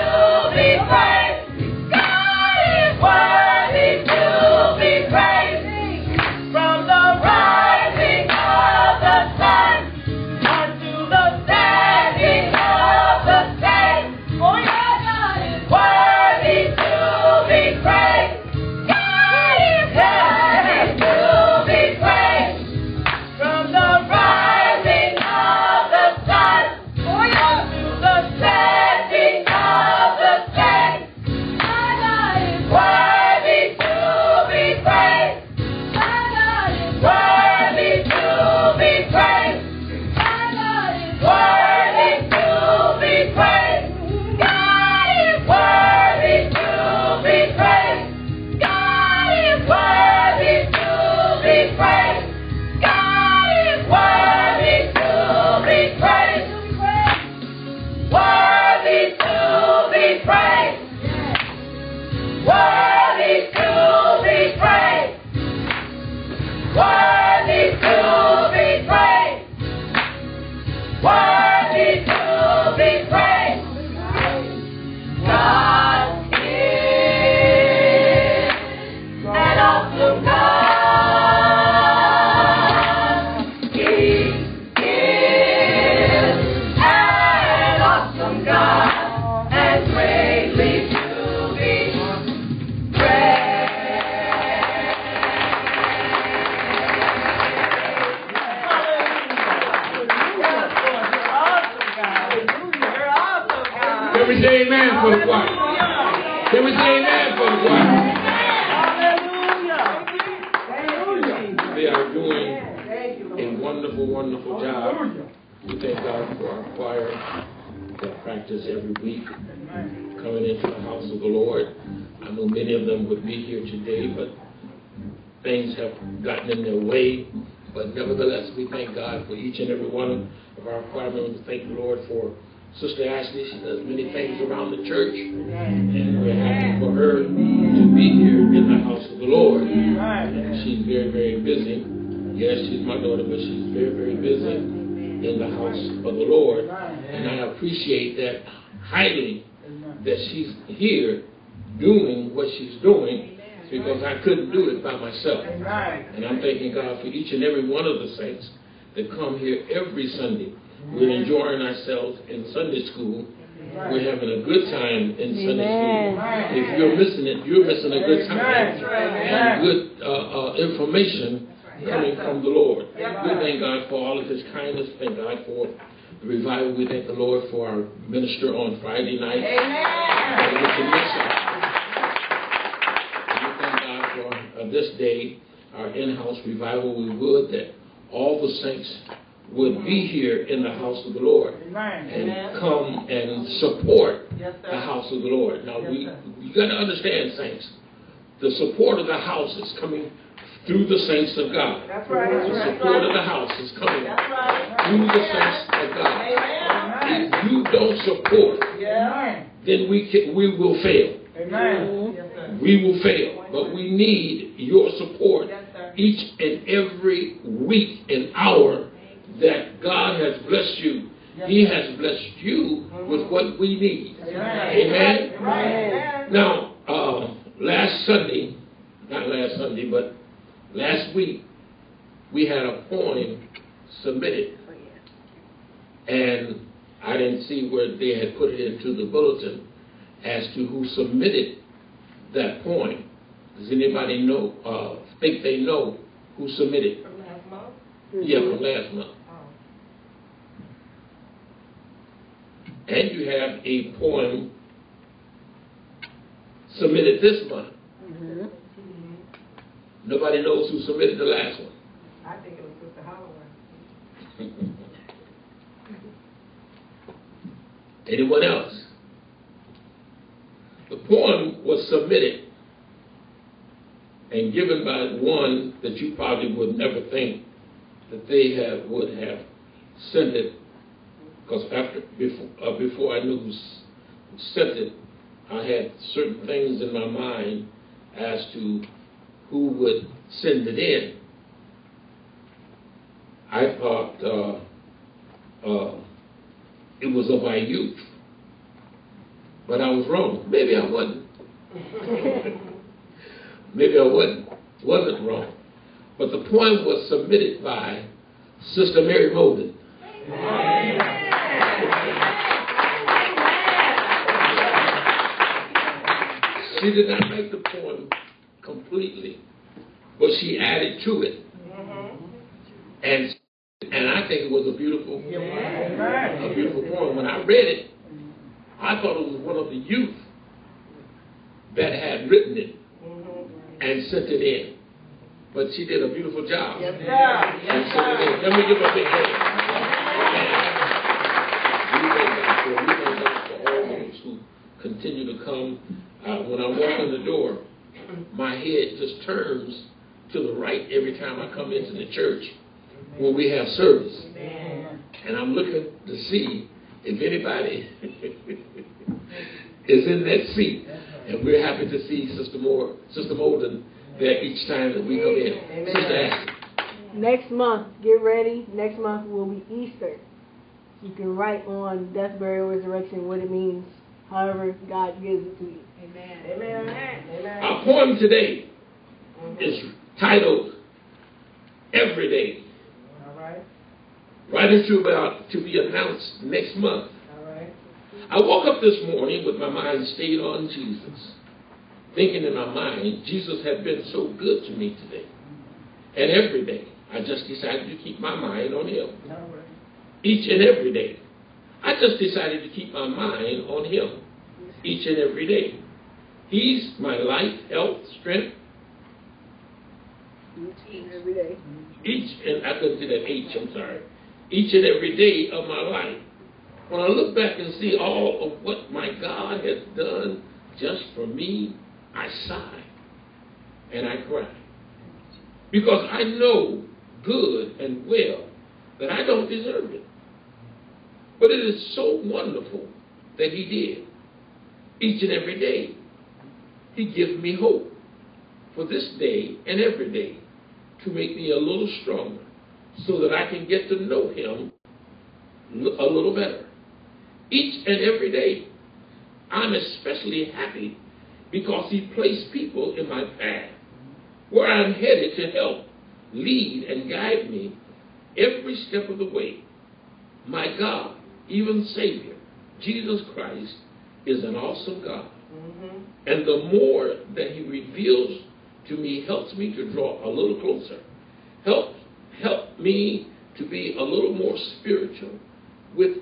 amen for the choir? Can we say amen for the choir? Hallelujah. They are doing a wonderful, wonderful job. We thank God for our choir that practice every week, coming into the house of the Lord. I know many of them would be here today, but things have gotten in their way. But nevertheless, we thank God for each and every one of our choir members. Thank the Lord for Sister Ashley. She does many things around the church, and we're happy for her to be here in the house of the Lord. She's very, very busy. Yes, she's my daughter, but she's very, very busy in the house of the Lord. And I appreciate that highly, that she's here doing what she's doing, because I couldn't do it by myself. And I'm thanking God for each and every one of the saints that come here every Sunday. We're enjoying ourselves in Sunday school. We're having a good time in Sunday school. If you're missing it, you're missing a good time and good uh, uh, information coming from the Lord. We thank God for all of His kindness. Thank God for the revival. We thank the Lord for our minister on Friday night. Uh, this day, our in-house revival. We would that all the saints would be here in the house of the Lord and come and support the house of the Lord. Now, we you got to understand, saints, the support of the house is coming through the saints of God. That's right. That's the right. support of the house is coming through the saints of God. If you don't support, then we can, we will fail. Amen. We will fail, but we need your support each and every week and hour that God has blessed you. He has blessed you with what we need. Amen. Amen. Now, uh, last Sunday, not last Sunday, but last week, we had a poem submitted, and I didn't see where they had put it into the bulletin as to who submitted that poem. Does anybody know, uh, think they know who submitted? From last month? Yeah, from last month. Oh. And you have a poem submitted this month. Mm-hmm. Nobody knows who submitted the last one. I think it was Sister Holloway. Anyone else? The poem was submitted and given by one that you probably would never think that they have would have sent it, because after before, uh, before I knew who sent it, I had certain things in my mind as to who would send it in. I thought uh, uh, it was of our youth, but I was wrong. Maybe I wasn't. Maybe I wasn't, wasn't wrong. But the poem was submitted by Sister Mary Molden. She did not make the poem completely, but she added to it. And and I think it was a beautiful, a beautiful poem. When I read it, I thought it was one of the youth that had written it and sent it in. But she did a beautiful job. Yes, sir. And sent it in. Let me give her a big hand. We thank God for, we thank God for all those who continue to come. Uh, when I walk in the door, my head just turns to the right every time I come into the church when we have service. Amen. And I'm looking to see if anybody is in that seat. And we're happy to see Sister Moore, Sister Molden there each time that we come in. Amen. Sister Ashley. Next month, get ready. Next month will be Easter. You can write on death, burial, resurrection what it means, however God gives it to you. Amen. Amen. Amen. Our poem today is titled Every Day. All right. Writing to about to be announced next month. All right. I woke up this morning with my mind stayed on Jesus, thinking in my mind, Jesus had been so good to me today. And every day, I just decided to keep my mind on Him. All right. Each and every day, I just decided to keep my mind on Him. each and every day. He's my life, health, strength. Each and every day. Each, and I couldn't see that H, I'm sorry. Each and every day of my life. When I look back and see all of what my God has done just for me, I sigh and I cry. Because I know good and well that I don't deserve it. But it is so wonderful that he did. Each and every day, he gives me hope for this day and every day to make me a little stronger so that I can get to know him a little better. Each and every day, I'm especially happy because he placed people in my path where I'm headed to help, lead, and guide me every step of the way. My God, even Savior, Jesus Christ, is an awesome God. Mm-hmm. And the more that he reveals to me helps me to draw a little closer. Help, help me to be a little more spiritual with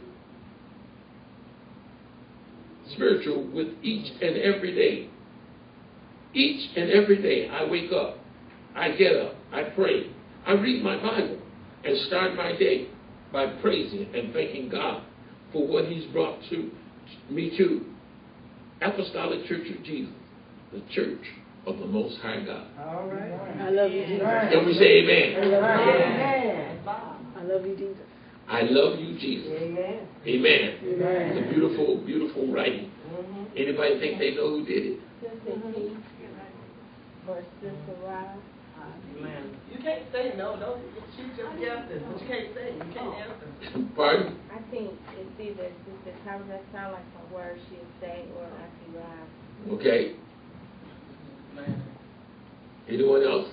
spiritual with each and every day. Each and every day I wake up, I get up, I pray, I read my Bible, and start my day by praising and thanking God for what he's brought to me to. Apostolic Church of Jesus, the church of the Most High God. All right. I love you, Jesus. Can we say amen? Amen. I love you, Jesus. I love you, Jesus. Amen. Amen. Amen. It's a beautiful, beautiful writing. Mm-hmm. Anybody think they know who did it? Amen. You can't say no, don't you? She just guessed it, but you can't say it. You can't answer. Pardon? I think it's either Sister Thomas, that sound like a word she'll say, or Auntie Rob. Okay. Anyone else?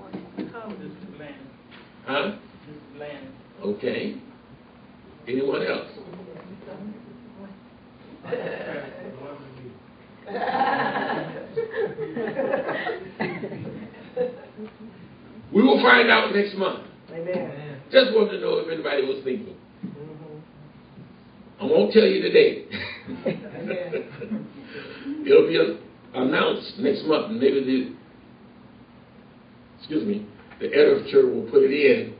Huh? Okay. Anyone else? We will find out next month. Amen. Just wanted to know if anybody was thinking. I won't tell you today. It'll be announced next month. Maybe the, excuse me, the editor will put it in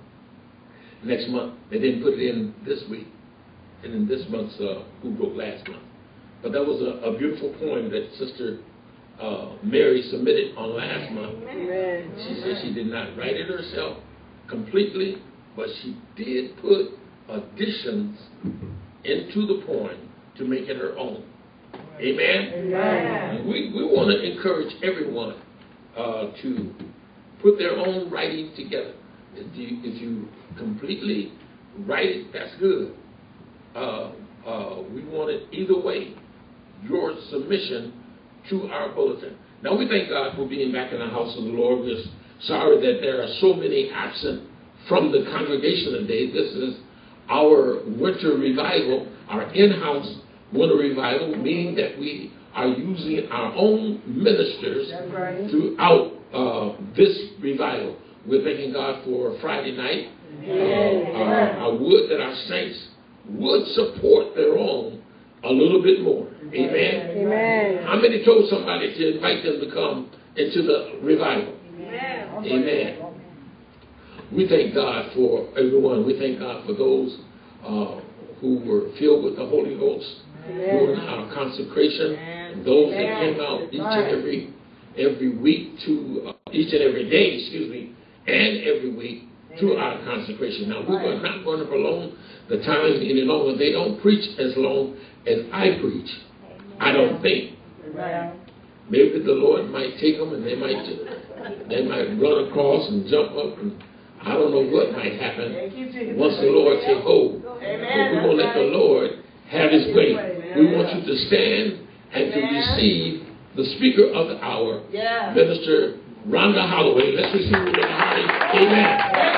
next month. They didn't put it in this week, and in this month's uh, Who Wrote last month. But that was a, a beautiful poem that Sister uh, Mary submitted on last month. Amen. She said she did not write it herself completely, but she did put additions into the poem to make it her own. Amen? Amen. We, we want to encourage everyone uh, to put their own writing together. If you, if you completely write it, that's good. Uh, uh, we want it either way, your submission to our bulletin. Now we thank God for being back in the house of the Lord. We're sorry that there are so many absent from the congregation today. This is our winter revival, our in-house winter revival, meaning that we are using our own ministers right. throughout uh, this revival. We're thanking God for Friday night. Uh, uh, I would that our saints would support their own a little bit more. Amen. Amen. How many told somebody to invite them to come into the revival? Amen. Amen. We thank God for everyone. We thank God for those uh, who were filled with the Holy Ghost during our consecration, and those that came out each and every every week to uh, each and every day, excuse me, and every week to our consecration. Now we're not going to prolong the time any longer. They don't preach as long as I preach. I don't think. Maybe the Lord might take them and they might they might run across and jump up, and I don't know what might happen once the Lord take hold. But we're going to let the Lord have his way. We want you to stand and to receive the speaker of the hour, Minister Rhonda Holloway. Let's receive her with a hearty amen.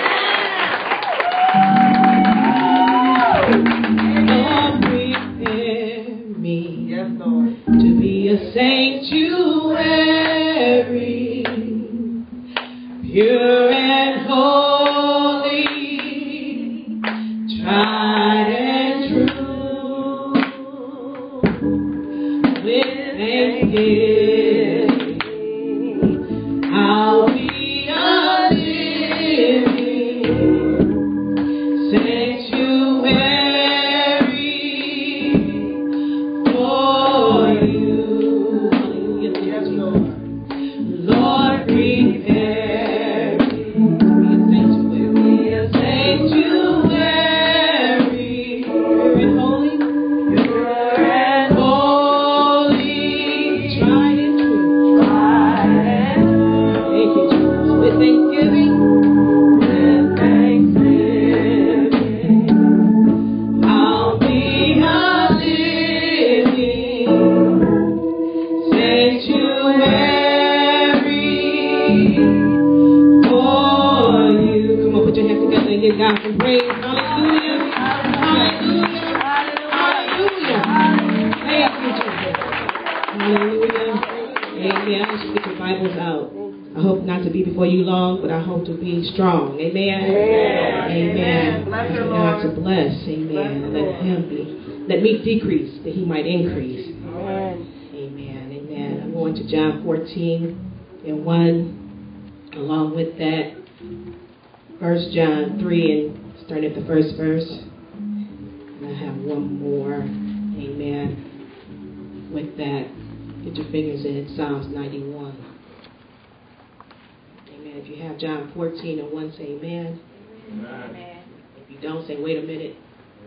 Lord, prepare me to be a sanctuary, pure and holy, tried and true. thanksgiving. I'll be a living sanctuary for you. Hallelujah. Yes, Lord. Lord, prepare me a sanctuary, pure and holy, pure and holy, tried and true, tried and true. Thank you, Jesus. With thanksgiving, with thanksgiving, I'll be a living sanctuary for you. Come on, put your hands together and give God some praise. Hallelujah. Hallelujah. Hallelujah. Thank you, Jesus. Hallelujah. Amen. I should get your Bibles out. I hope not to be before you long, but I hope to be strong. Amen. Amen. Amen. Bless Ask the God to Lord. bless. Amen. Let him be. Let me decrease that he might increase. Amen. Amen. Amen. I'm going to John fourteen and one. Along with that, First John three and starting at the first verse. And I have one more. Amen. With that, get your fingers in Psalms ninety-one. Amen. If you have John fourteen and one, say amen. Amen. If you don't, say wait a minute.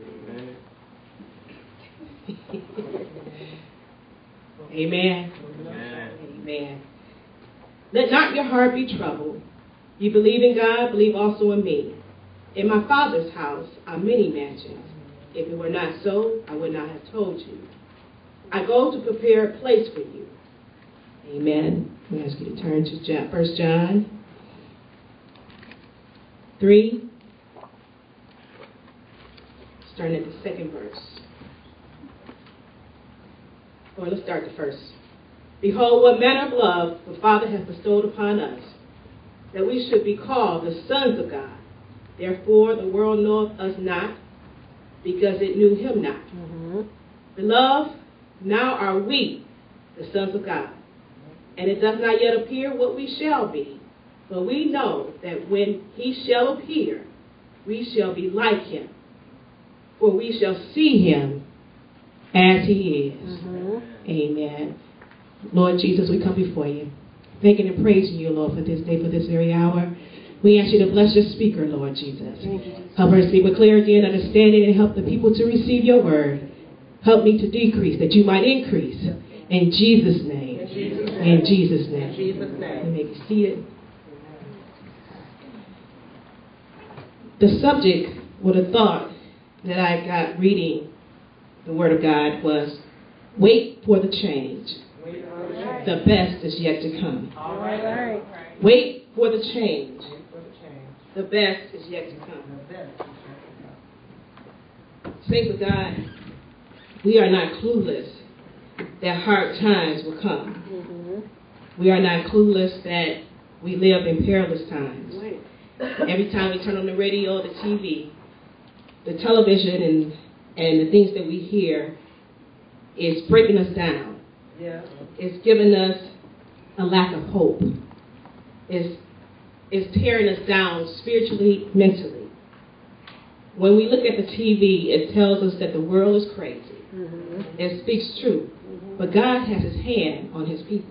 Amen. Amen. Amen. Let not your heart be troubled. You believe in God, believe also in me. In my Father's house are many mansions. If it were not so, I would not have told you. I go to prepare a place for you. Amen. We ask you to turn to John, First John three, starting at the second verse. Or let's start the first. Behold, what manner of love the Father hath bestowed upon us, that we should be called the sons of God. Therefore the world knoweth us not, because it knew him not. Mm-hmm. Beloved, now are we the sons of God, and it does not yet appear what we shall be. But we know that when he shall appear, we shall be like him, for we shall see him as he is. Mm-hmm. Amen. Lord Jesus, we come before you, thanking and praising you, Lord, for this day, for this very hour. We ask you to bless your speaker, Lord Jesus. Help her to speak with clarity and understanding, and help the people to receive your word. Help me to decrease, that you might increase. In Jesus' name. In Jesus' name. In Jesus' name. In Jesus' name. You may be seated. The subject, or the thought that I got reading the Word of God was, wait for the change. The best is yet to come. All right. Wait for the change. The best is yet to come. Saints of God, we are not clueless that hard times will come. Mm-hmm. We are not clueless that we live in perilous times. Every time we turn on the radio, the T V, the television, and, and the things that we hear, is breaking us down. Yeah. It's giving us a lack of hope. It's, it's tearing us down spiritually, mentally. When we look at the T V, it tells us that the world is crazy. Mm-hmm. It speaks truth. But God has his hand on his people.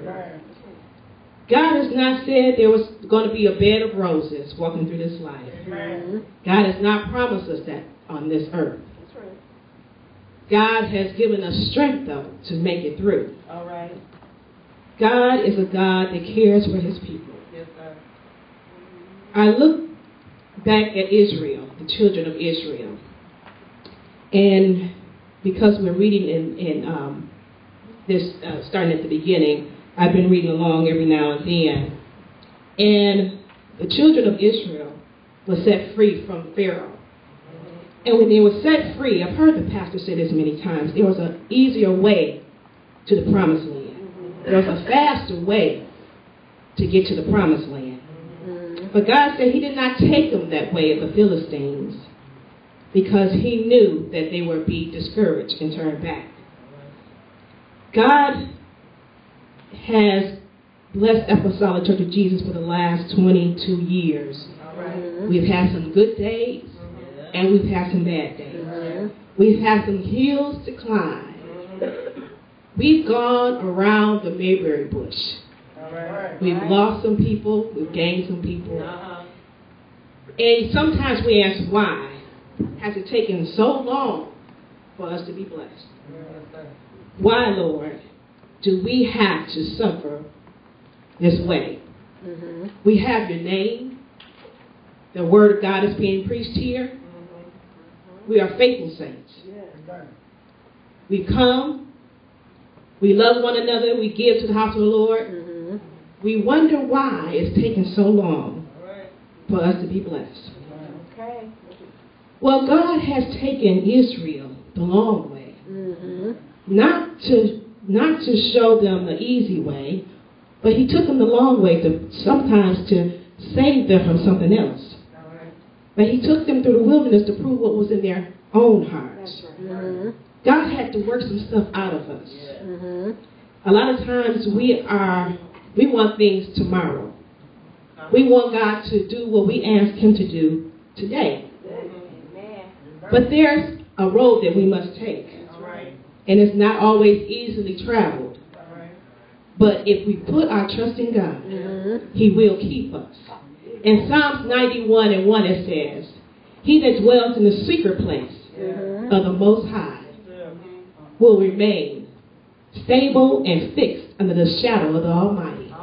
God has not said there was going to be a bed of roses walking through this life. Mm-hmm. God has not promised us that on this earth. That's right. God has given us strength, though, to make it through. All right. God is a God that cares for his people. Yes, sir. I look back at Israel, the children of Israel, and because we're reading in, in um, this, uh, starting at the beginning, I've been reading along every now and then. And the children of Israel were set free from Pharaoh. And when they were set free, I've heard the pastor say this many times, there was an easier way to the promised land. There was a faster way to get to the promised land. But God said he did not take them that way of the Philistines, because he knew that they would be discouraged and turn back. God has blessed Apostolic Church of Jesus for the last twenty-two years. Mm-hmm. We've had some good days, and we've had some bad days. Mm-hmm. We've had some hills to climb. We've gone around the Mayberry bush. We've lost some people. We've gained some people. And sometimes we ask, why has it taken so long for us to be blessed? Why, Lord, do we have to suffer this way? Mm-hmm. We have your name. The word of God is being preached here. We are faithful saints. We come. We love one another. We give to the house of the Lord. Mm-hmm. We wonder why it's taken so long for us to be blessed. Okay. Well, God has taken Israel the long way. Mm-hmm. Not to not to show them the easy way, but he took them the long way to sometimes to save them from something else. But he took them through the wilderness to prove what was in their own hearts. Mm-hmm. God had to work some stuff out of us. Mm-hmm. A lot of times we are we want things tomorrow. We want God to do what we ask him to do today. But there's a road that we must take. And it's not always easily traveled. But if we put our trust in God, Mm-hmm. he will keep us. In Psalms ninety-one and one it says, he that dwells in the secret place Mm-hmm. of the Most High will remain stable and fixed under the shadow of the Almighty.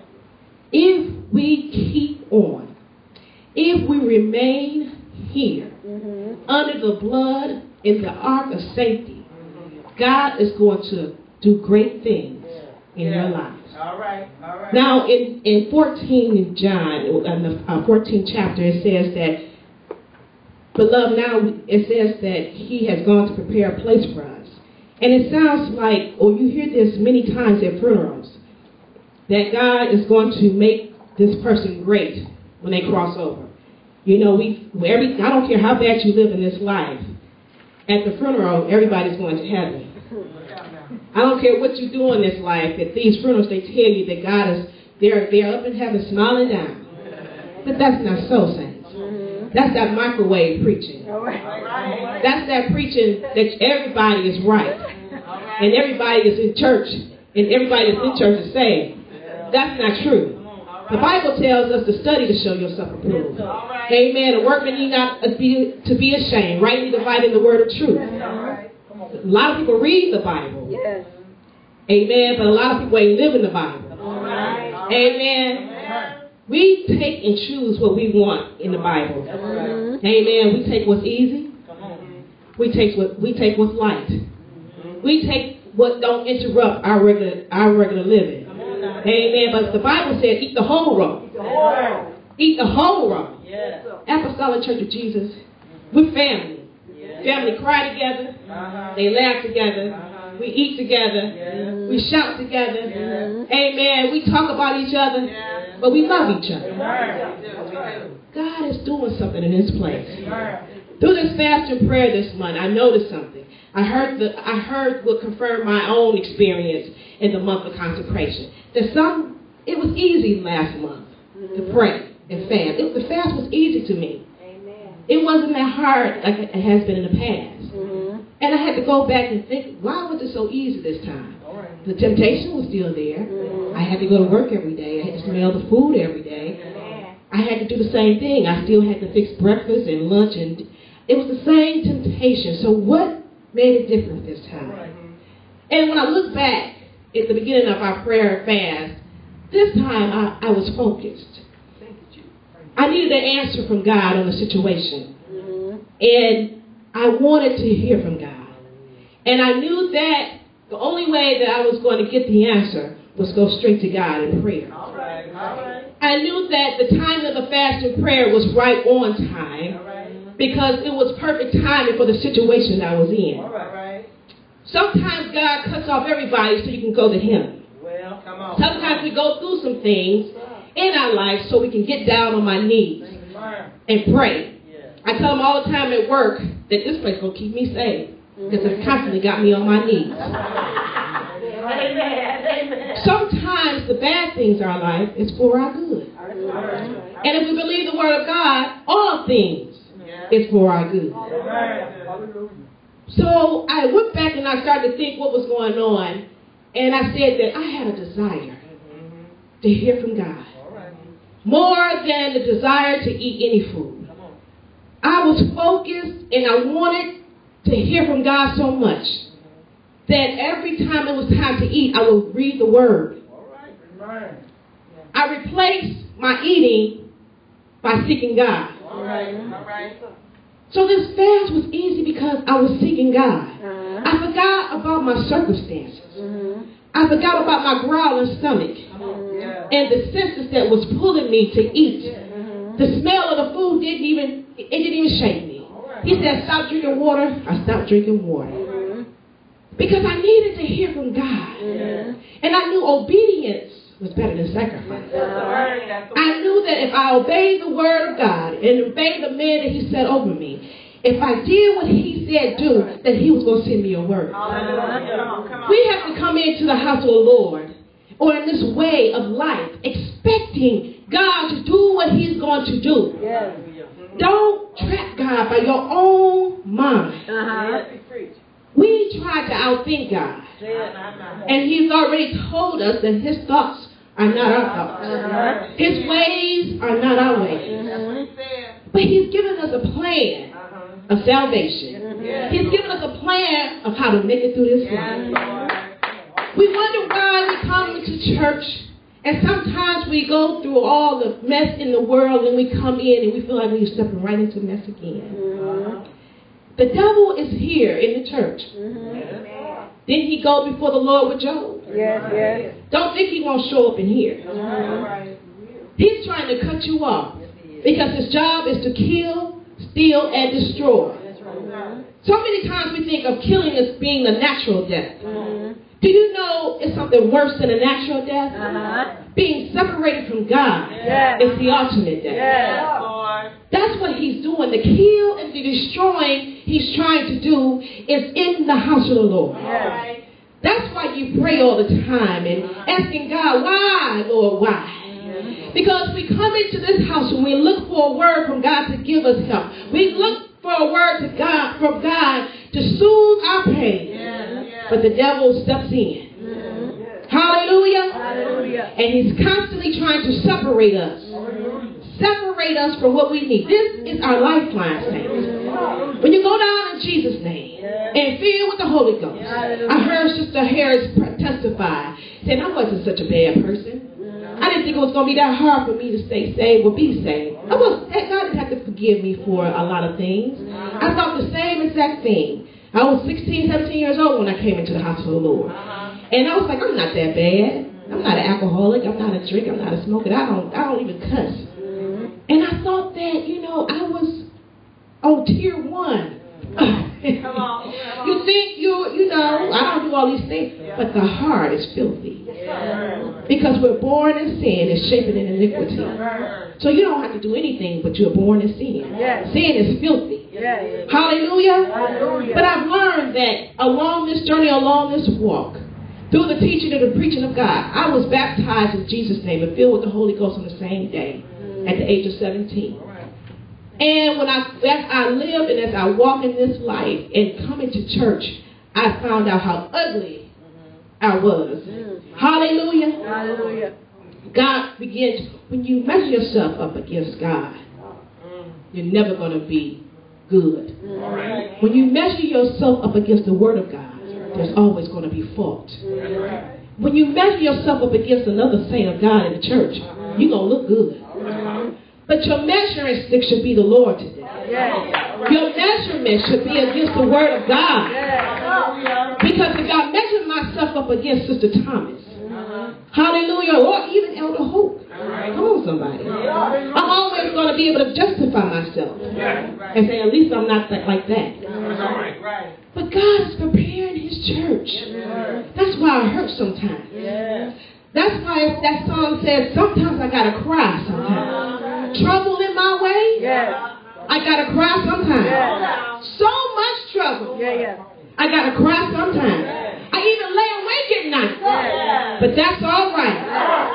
If we keep on, if we remain here Mm-hmm. under the blood in the ark of safety, God is going to do great things in your lives. All right, all right. Now, in, in fourteen John, in the uh, fourteenth chapter, it says that, beloved, now it says that he has gone to prepare a place for us. And it sounds like, or you hear this many times at funerals, that God is going to make this person great when they cross over. You know, we every I don't care how bad you live in this life, at the funeral, everybody's going to heaven. I don't care what you do in this life. At these funerals, they tell you that God is, they're, they're up in heaven smiling down. But that's not so, saints. That's that microwave preaching. That's that preaching that everybody is right. And everybody is in church. And everybody that's in church is saved. That's not true. The Bible tells us to study to show yourself approved. Amen. A workman need not be, to be ashamed, rightly dividing the word of truth. A lot of people read the Bible. Yes. Amen. But a lot of people ain't living the Bible. Amen. We take and choose what we want in the Bible. Mm-hmm. Amen. We take what's easy. We take what we take what's light. We take what don't interrupt our regular our regular living. Amen. But the Bible says, eat the whole roll. Eat the whole roll. Apostolic Church of Jesus, we're family. Family cry together. They laugh together. We eat together. We shout together. Amen. We talk about each other, but we love each other. God is doing something in this place. Through this fast and prayer this month, I noticed something. I heard the I heard what confirmed my own experience in the month of consecration. That some it was easy last month to pray and fast. It, the fast was easy to me. It wasn't that hard like it has been in the past. Mm-hmm. And I had to go back and think, why was it so easy this time? The temptation was still there. Mm-hmm. I had to go to work every day. I had to smell the food every day. I had to do the same thing. I still had to fix breakfast and lunch, and it was the same temptation. So what made it different this time? And when I look back at the beginning of our prayer and fast, this time I, I was focused. I needed an answer from God on the situation. Mm-hmm. And I wanted to hear from God. And I knew that the only way that I was going to get the answer was go straight to God in prayer. All right, all right. I knew that the time of the fast and prayer was right on time, Right. because it was perfect timing for the situation I was in. All right. Sometimes God cuts off everybody so you can go to Him. Well, come on. Sometimes we go through some things in our life so we can get down on my knees and pray. I tell them all the time at work that this place will keep me safe, because it's constantly got me on my knees. the bad things in our life is for our good. And if we believe the word of God, all things is for our good. So I went back and I started to think what was going on. And I said that I had a desire to hear from God. More than the desire to eat any food. I was focused and I wanted to hear from God so much that every time it was time to eat, I would read the word. I replaced my eating by seeking God. All right. All right. So this fast was easy because I was seeking God. Uh-huh. I forgot about my circumstances. Uh-huh. I forgot about my growling stomach. Uh-huh. And the senses that was pulling me to eat. Uh-huh. The smell of the food didn't even, it didn't even shake me. Right. He said, stop drinking water. I stopped drinking water. Uh-huh. Because I needed to hear from God. Uh-huh. And I knew obedience was better than sacrifice. Uh-huh. I knew that if I obeyed the word of God and obeyed the man that he set over me, if I did what he said do, that he was going to send me a word. Uh-huh. We have to come into the house of the Lord, or in this way of life, expecting God to do what he's going to do. Yes. Don't trap God by your own mind. Uh-huh. We try to outthink God. And he's already told us that his thoughts are not our thoughts. Uh-huh. His ways are not our ways. Uh-huh. But he's given us a plan uh-huh. of salvation. Uh-huh. He's given us a plan of how to make it through this life. Uh-huh. We wonder why we come into church and sometimes we go through all the mess in the world and we come in and we feel like we're stepping right into mess again. Uh-huh. The devil is here in the church. Uh-huh. Didn't he go before the Lord with Job? Yes, yes. Don't think he won't show up in here. Uh-huh. He's trying to cut you off because his job is to kill, steal, and destroy. Uh-huh. So many times we think of killing as being the natural death. Uh-huh. Do you know it's something worse than a natural death? Uh-huh. Being separated from God yes. is the ultimate death. Yes. That's what he's doing. The kill and the destroying he's trying to do is in the house of the Lord. Yes. That's why you pray all the time and asking God, why, Lord, why? Mm-hmm. Because we come into this house and we look for a word from God to give us help. We look for a word to God from God to soothe our pain. Yes. Yes. But the devil steps in. Mm-hmm. Hallelujah. Hallelujah. And he's constantly trying to separate us. Separate us from what we need. This is our lifeline, saints. When you go down in Jesus' name and filled with the Holy Ghost, I heard Sister Harris testify, saying I wasn't such a bad person. I didn't think it was going to be that hard for me to stay saved or be saved. I was, God didn't have to forgive me for a lot of things. I thought the same exact thing. I was sixteen, seventeen years old when I came into the house of the Lord. And I was like, I'm not that bad. I'm not an alcoholic. I'm not a drinker. I'm not a smoker. I don't, I don't even cuss. And I thought that, you know, I was on tier one. Come on, come on. You think you, you know, I don't do all these things, but the heart is filthy. Yeah. Because we're born in sin and shaping in iniquity. So you don't have to do anything, but you're born in sin. Yes. Sin is filthy. Yes. Hallelujah. Hallelujah. But I've learned that along this journey, along this walk, through the teaching and the preaching of God, I was baptized in Jesus' name and filled with the Holy Ghost on the same day. At the age of seventeen. And when I, as I lived and as I walked in this life and coming to church, I found out how ugly I was. Hallelujah. Hallelujah. God begins, when you measure yourself up against God, you're never going to be good. When you measure yourself up against the Word of God, there's always going to be fault. When you measure yourself up against another saint of God in the church, you're going to look good. But your measuring stick should be the Lord today. Yes. Your measurement should be against the Word of God. Yes. Because if I measure myself up against Sister Thomas, uh-huh. hallelujah, or even Elder Hope, right. come on somebody, yeah. I'm always going to be able to justify myself yeah. and say, at least I'm not that, like that. Yeah. But God is preparing His church. Yeah. That's why I hurt sometimes. Yeah. That's why that song says, sometimes I gotta cry sometimes. Uh, trouble in my way? Yes. I gotta cry sometimes. Yes. So much trouble. Yeah, yeah. I gotta cry sometimes. Yes. I even lay awake at night. Yes. But that's all right. Yes.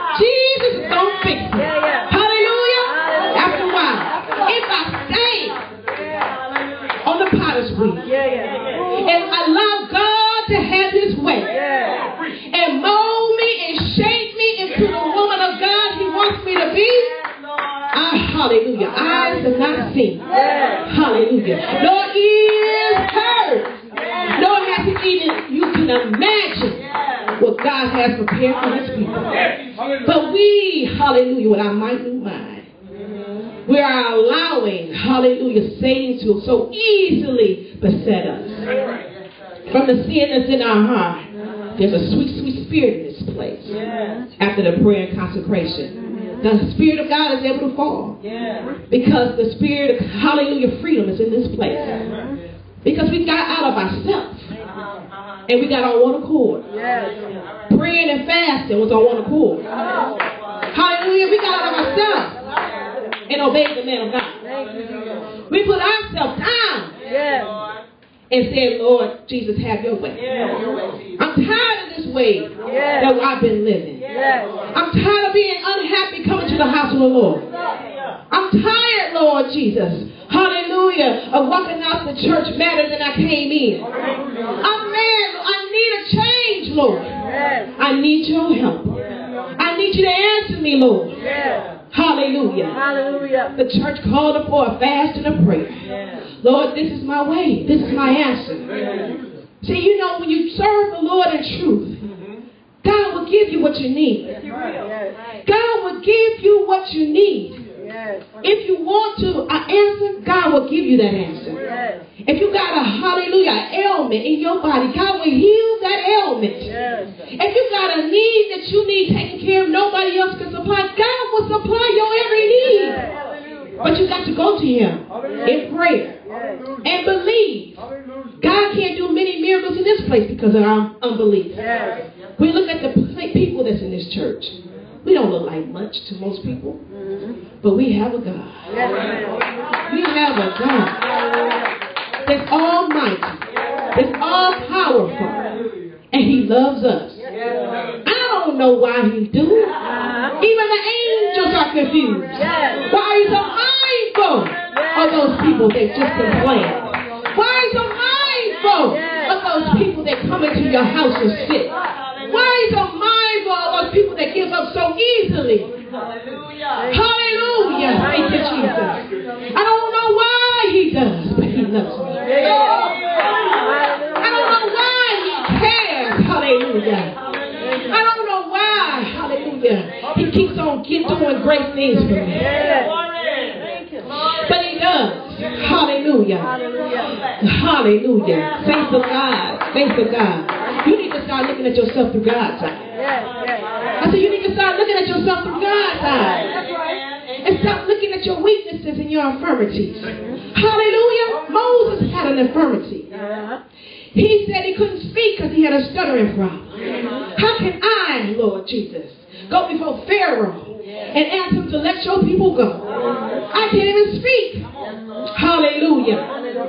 Nor ears heard. Nor has he even, you can imagine what God has prepared for his people. But we, hallelujah, with our minute mind, we are allowing, hallelujah, Satan to so easily beset us. From the sin that's in our heart, there's a sweet, sweet spirit in this place. After the prayer and consecration, the Spirit of God is able to fall. Because the Spirit of, hallelujah, freedom is in this place. Because we got out of ourselves. And we got on one accord. Praying and fasting was on one accord. Hallelujah, we got out of ourselves and obeyed the man of God. We put ourselves down and said, Lord Jesus, have your way. I'm tired of this way that I've been living. I'm tired of being unhappy coming to the house of the Lord. I'm tired, Lord Jesus, hallelujah, of walking out the church madder than I came in. I'm mad. I need a change, Lord. I need your help. I need you to answer me, Lord. Hallelujah. Hallelujah. The church called up for a fast and a prayer. Lord, this is my way. This is my answer. See, you know, when you serve the Lord in truth, God will give you what you need. God will give you what you need. If you want to an answer, God will give you that answer. If you got a hallelujah ailment in your body, God will heal that ailment. If you got a need that you need taken care of, nobody else can supply, God will supply your every need. But you got to go to him in prayer and believe. God can't do many miracles in this place because of our unbelief. We look at the people that's in this church. We don't look like much to most people, but we have a God. We have a God that's almighty, that's all powerful, and he loves us. I don't know why he do. Even the angels are confused. Why are you so mindful of those people that just complain? Why are you so mindful of those people that come into your house and sit? Why are you so mindful of those people that give up so easily? Hallelujah. Hallelujah. Thank you, Jesus. I don't know why he does, but he loves me. I don't know why he cares. Hallelujah. I don't know why. Hallelujah. He keeps on keep doing great things for me. But he does. Hallelujah. Hallelujah. Thanks to God. Thanks to God. You need to start looking at yourself through God's eyes. I said you need to start looking at yourself through God's eyes. And stop looking at your weaknesses and your infirmities. Hallelujah. Moses had an infirmity. He said he couldn't speak because he had a stuttering problem. How can I, Lord Jesus, go before Pharaoh and ask him to let your people go? I can't even speak. Hallelujah.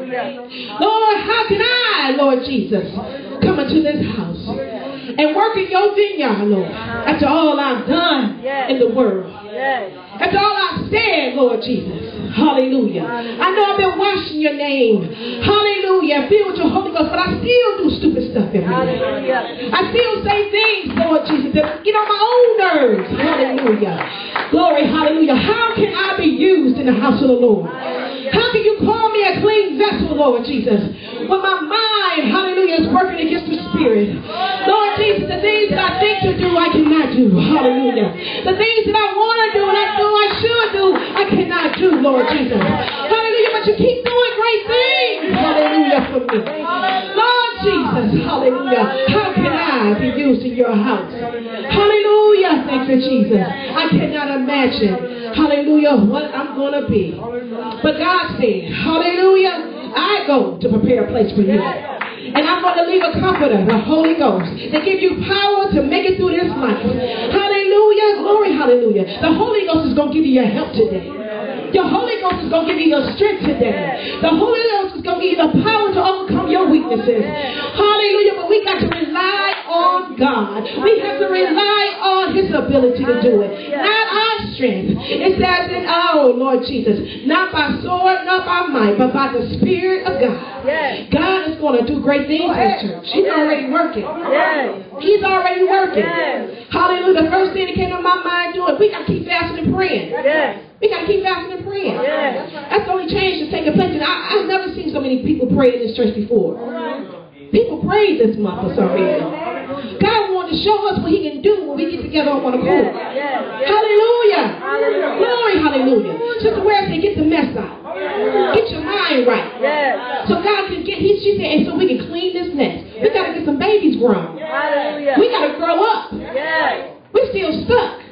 Lord, how can I, Lord Jesus, come into this house and work in your vineyard, Lord, after all I've done in the world? After all I've said, Lord Jesus. Hallelujah. I know I've been washing your name. Hallelujah. Filled with your Holy Ghost, but I still do stupid stuff every day. I still say things, Lord Jesus, that get on my own nerves. Hallelujah. Glory, hallelujah. How can I be used in the house of the Lord? How can you call me a clean vessel, Lord Jesus, when my mind, hallelujah, is working against the spirit? Lord Jesus, the things that I think to do, I cannot do. Hallelujah. The things that I want to do and I know I should do, I cannot do, Lord Jesus. Hallelujah. But you keep doing great things. Hallelujah for me. Lord Jesus, hallelujah. How can I be used in your house? Hallelujah. Thank you, Jesus. I cannot imagine, hallelujah, what I'm going to be. But God said, hallelujah, I go to prepare a place for you. And I'm going to leave a comforter, the Holy Ghost, to give you power to make it through this life. Hallelujah. Glory, hallelujah. The Holy Ghost is going to give you your help today. Your Holy Ghost is going to give you your strength today. The Holy Ghost is going to give you the power to overcome your weaknesses. Hallelujah. But we got to rely on God. We have to rely on his ability to do it. Not our strength. It says in, oh, Lord Jesus, not by sword, not by might, but by the Spirit of God. God is going to do great things in this church. He's already working. He's already working. Hallelujah. The first thing that came to my mind doing, we got to keep fasting and praying. We got to keep fasting and praying. That's the only change that's taking place. And I, I've never seen many people prayed in this church before? People prayed this month for some reason. God wanted to show us what he can do when we get together on one accord. Hallelujah. Glory, hallelujah. Sister Ware said, get the mess out. Get your mind right. So God can get, he, she said, and so we can clean this mess. We got to get some babies grown. We got to grow up. We still stuck.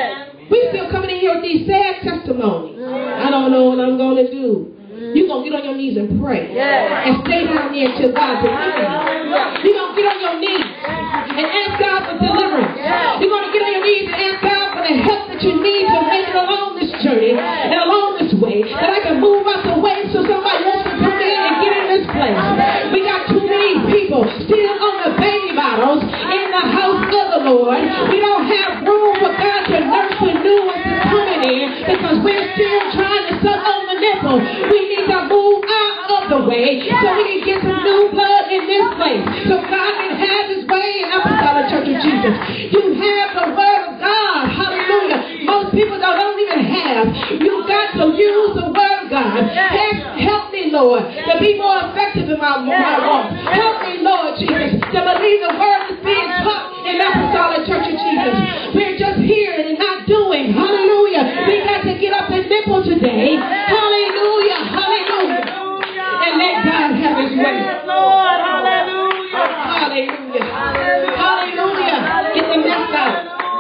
We still coming in here with these sad testimonies. I don't know what I'm going to do. You're going to get on your knees and pray. And stay down there until God delivers you. You're going to get on your knees and ask God for deliverance. You're going to get on your knees and ask God for the help that you need to make it along this journey and along this way. That I can move out the way so somebody else can come in and get in this place. We got too many people still on the baby bottles in the house of the Lord. We don't have room for God to nurse the new ones that's coming in because we're still trying to suck on the nipple. We need to move out of the way so we can get some new blood in this place. So God can have his way in Apostolic Church of Jesus. You have the word of God. Hallelujah. Most people don't, don't even have. You've got to use the word of God. Yes, help me, Lord, to be more effective in my, my walk. Help me, Lord Jesus, to believe the word is being taught in Apostolic Church of Jesus. We're just hearing and not doing. Hallelujah. We got to get up and nipple today. Hallelujah. Hallelujah. And let God have his way. Lord, hallelujah. Hallelujah. Hallelujah. Get the mess out.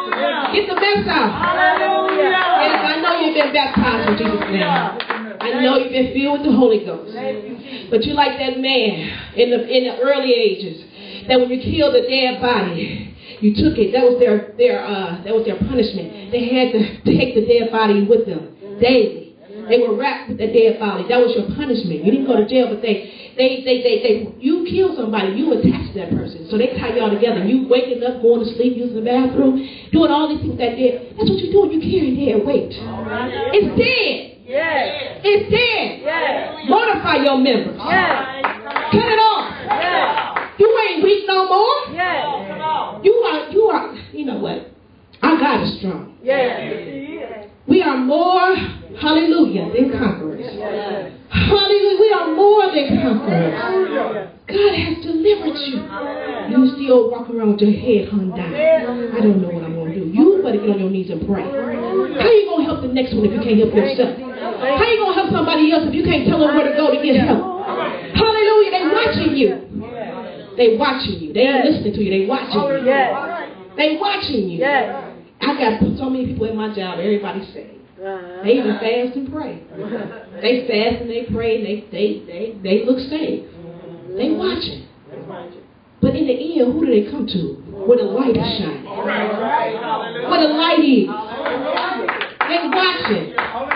Get the mess out. Hallelujah. Yes, I know you've been baptized in Jesus' name. I know you've been filled with the Holy Ghost. But you like that man in the in the early ages that when you killed a dead body, you took it. That was their their uh that was their punishment. They had to take the dead body with them daily. They were wrapped with the dead body. That was your punishment. You didn't go to jail, but they they they they, they you killed somebody, you attached to that person. So they tie y'all together. You waking up, going to sleep, using the bathroom, doing all these things that dead. That's what you do when you carry dead weight. It's dead. Yes. It's dead. Yes. Mortify your members. Yes. Cut it off. Yes. You ain't weak no more. Yes. You are, you are, you know what? Our God is strong. Yes. We are more, hallelujah, than conquerors. Yes. Hallelujah, we are more than conquerors. God has delivered you. You still walk around with your head hung down. I don't know what I'm going to do. You better get on your knees and pray. How you going to help the next one if you can't help yourself? How you going to help somebody else if you can't tell them where to go to get help? Hallelujah, they watching you. They watching you. They ain't listening to you. They watching you. They watching you. I got so many people in my job. Everybody saved. They even fast and pray. They fast and they pray and they they they, they look saved. They watching. But in the end, who do they come to? Where the light is shining. Where the light is. They watching.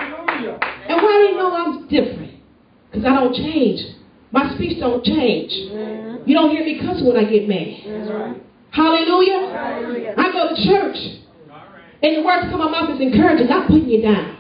And why do you know I'm different? Because I don't change. My speech don't change. You don't hear me cussing when I get mad. Hallelujah. I go to church. And the words come out my mouth is encouraging, not putting you down.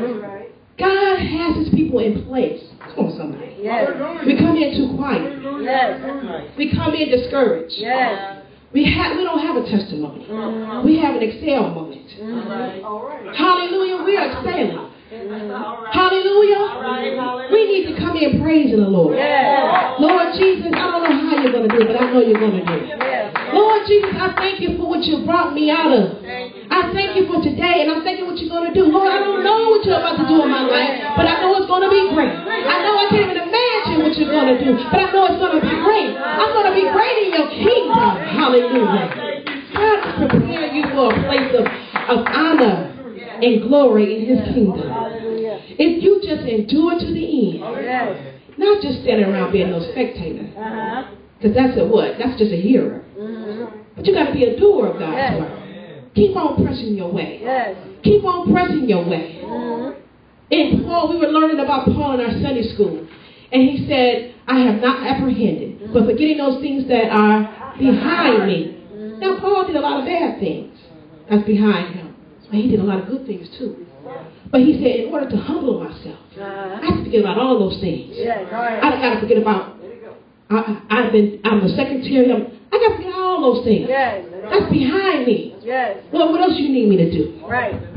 God has his people in place. Come on, somebody. Yes. We come in too quiet. Yes. We come in discouraged. Yes. We have we don't have a testimony. Mm-hmm. We have an Excel moment. Mm-hmm. Hallelujah. We are excelling. Mm-hmm. Hallelujah. Right. We need to come in praising the Lord. Yes. Lord Jesus, I don't know how you're going to do it, but I know you're going to do it. Yes. Lord Jesus, I thank you for what you brought me out of. I thank you for today, and I'm thanking what you're going to do. Lord, I don't know what you're about to do in my life, but I know it's going to be great. I know I can't even imagine what you're going to do, but I know it's going to be great. I'm going to be great in your kingdom. Hallelujah. God is preparing you for a place of, of honor and glory in his kingdom. If you just endure to the end, not just standing around being no spectator, because that's a what? That's just a hearer. But you got to be a doer of God's word. Keep on pressing your way. Yes. Keep on pressing your way. Mm-hmm. And Paul, we were learning about Paul in our Sunday school. And he said, I have not apprehended, mm-hmm. but forgetting those things that are behind me. Mm-hmm. Now, Paul did a lot of bad things. That's behind him. But he did a lot of good things, too. But he said, in order to humble myself, uh-huh. I have to forget about all those things. Yes. I got to forget about, I, I've been, I'm a secretary, I'm, I got to forget all those things. Yes. That's behind me. Yes. Well, what else you need me to do? Right.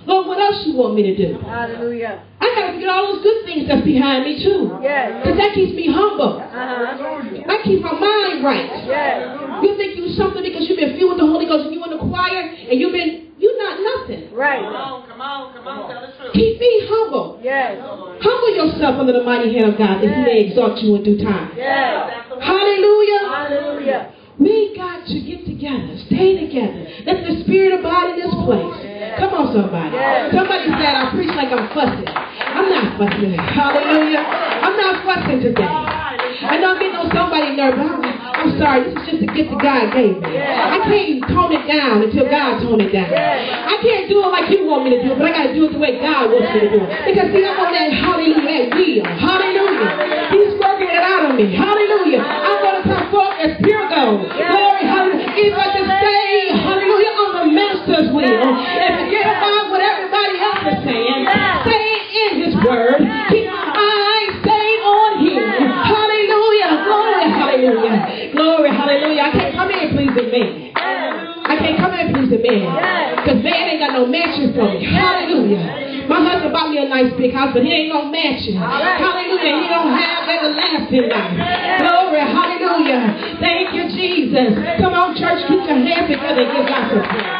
Lord, what else you want me to do? Hallelujah. I got to forget all those good things that's behind me too. Yes. Because that keeps me humble. Uh-huh. That keeps my mind right. Yes. You think you're something because you've been filled with the Holy Ghost and you in the choir and you've been, you're not nothing. Right. Come on, come on, come on, tell the truth. Keep me humble. Yes. Humble yourself under the mighty hand of God that He may exalt you in due time. Yes. Hallelujah. Hallelujah. We got to get together, stay together. Let the Spirit abide in this place. Come on, somebody. Yes. Somebody said, I preach like I'm fussing. I'm not fussing. Hallelujah. I'm not fussing today. I don't get no somebody nervous. I'm, I'm sorry. This is just a gift that God gave me. I can't tone it down until God tone it down. I can't do it like you want me to do it, but I got to do it the way God wants me to do it. Because see, I'm on that hallelujah, that wheel. Hallelujah. He's working it out of me. Hallelujah. I'm going to come forth as pure gold. Glory, hallelujah. If I can stay, hallelujah, on the master's wheel and forget about what everybody else is saying, stay in His word. Keep my eyes stayed on Him. Hallelujah. Glory, hallelujah. Glory, hallelujah. I can't come in pleasing man. I can't come in pleasing man. Because man ain't got no mansion for me. Hallelujah. My husband bought me a nice big house, but he ain't no mansion. Hallelujah. He don't have everlasting life. Glory, hallelujah. Thank you, Jesus. Come on, church, keep your hands together and give God some praise.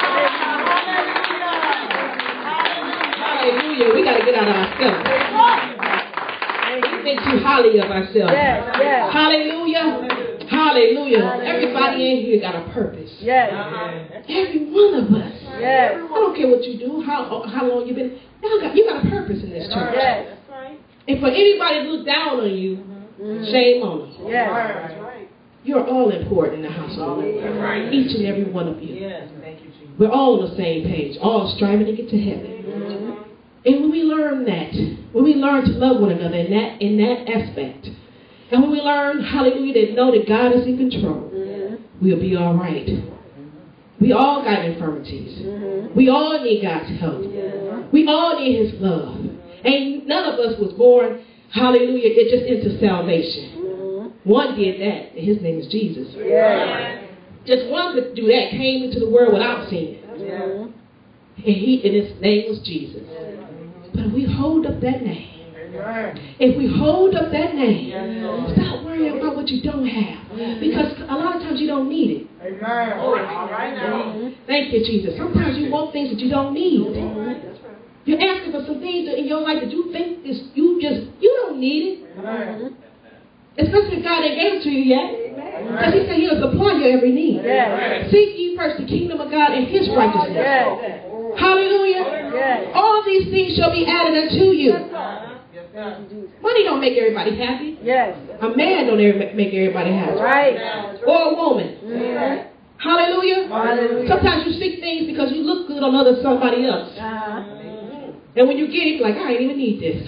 Hallelujah. We got to get out of ourselves. We think too highly of ourselves. Yes, yes. Hallelujah. Hallelujah. Everybody in here got a purpose. Yes. Every one of us. Yes. I don't care what you do, how how long you've been. You got, you got a purpose in this church. Yes. And for anybody to look down on you, mm-hmm. shame on them. Yes. You're all important in the house of the Lord. Each and every one of you. Yes, thank you, Jesus. We're all on the same page, all striving to get to heaven. Mm-hmm. And when we learn that, when we learn to love one another in that in that aspect, and when we learn, hallelujah, to know that God is in control, mm-hmm. we'll be all right. We all got infirmities. Mm-hmm. We all need God's help. Yeah. We all need His love. Ain't none of us was born, hallelujah, it just into salvation. Mm-hmm. One did that, and His name is Jesus. Yeah. Just one could do that, came into the world without sin. Yeah. And he and His name was Jesus. Yeah. But if we hold up that name, if we hold up that name, stop worrying about what you don't have. Because a lot of times you don't need it. Amen. Oh, all right now. Thank you, Jesus. Sometimes you want things that you don't need. You're asking for some things in your life that you think is you just you don't need it. Amen. Especially if God ain't gave it to you yet. Because He said He'll supply your every need. Yes. Seek ye first the kingdom of God and His righteousness. Yes. Hallelujah. Yes. All these things shall be added unto you. Money don't make everybody happy. Yes. A man don't ever make everybody happy. Right. Or a woman. Mm-hmm. Hallelujah. Hallelujah. Sometimes you seek things because you look good on other somebody else. Uh-huh. And when you get it, you're like, I ain't even need this.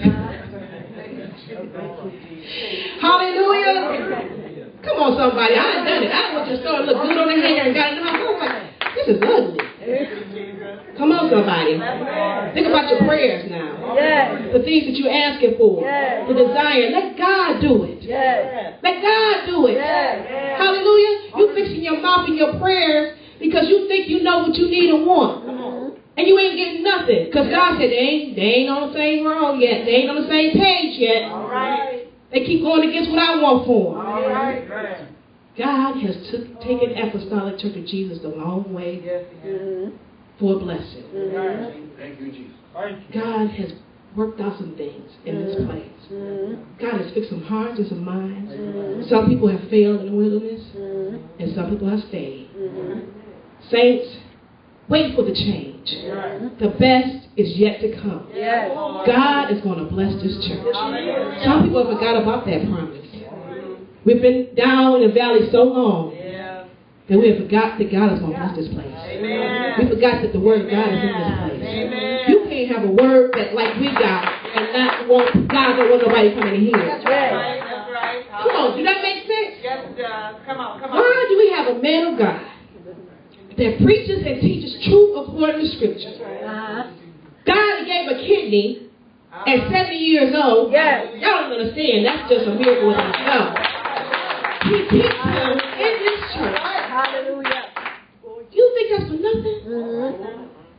Hallelujah. Come on, somebody. I ain't done it. I went to the store and looked good on the hair and got it in my house. Like, this is ugly. Come on, somebody. Think about your prayers now. Yes. The things that you're asking for. Yes. The desire. Let God do it. Yes. Let God do it. Yes. Hallelujah. You fixing your mouth in your prayers because you think you know what you need and want. Mm-hmm. And you ain't getting nothing. Because God said they ain't, they ain't on the same road yet. They ain't on the same page yet. All right. They keep going against what I want for them. All right. God has took, taken Apostolic Church of Jesus the long way. Yes. Mm-hmm. For a blessing. Mm-hmm. Thank you, Jesus. God has worked out some things in mm-hmm. this place. Mm-hmm. God has fixed some hearts and some minds. Mm-hmm. Some people have failed in the wilderness, mm-hmm. and some people have stayed. Mm-hmm. Saints, wait for the change. Mm-hmm. The best is yet to come. Yes. God is going to bless this church. Mm-hmm. Some people have forgot about that promise. Mm-hmm. We've been down in the valley so long. And we have forgot that God is going to bless this place. Amen. We forgot that the word of God is in this place. Amen. You can't have a word that like we got and not want God don't want nobody coming to hear it. That's right. That's right. Come on, do that make sense? Yes, it does. Come on, come on. Why do we have a man of God that preaches and teaches truth according to Scripture? Uh-huh. God gave a kidney uh-huh. at seventy years old. Yes. Y'all don't understand. That's just a miracle within itself. He keeps him in this church. Hallelujah. You think that's for nothing? Mm-hmm.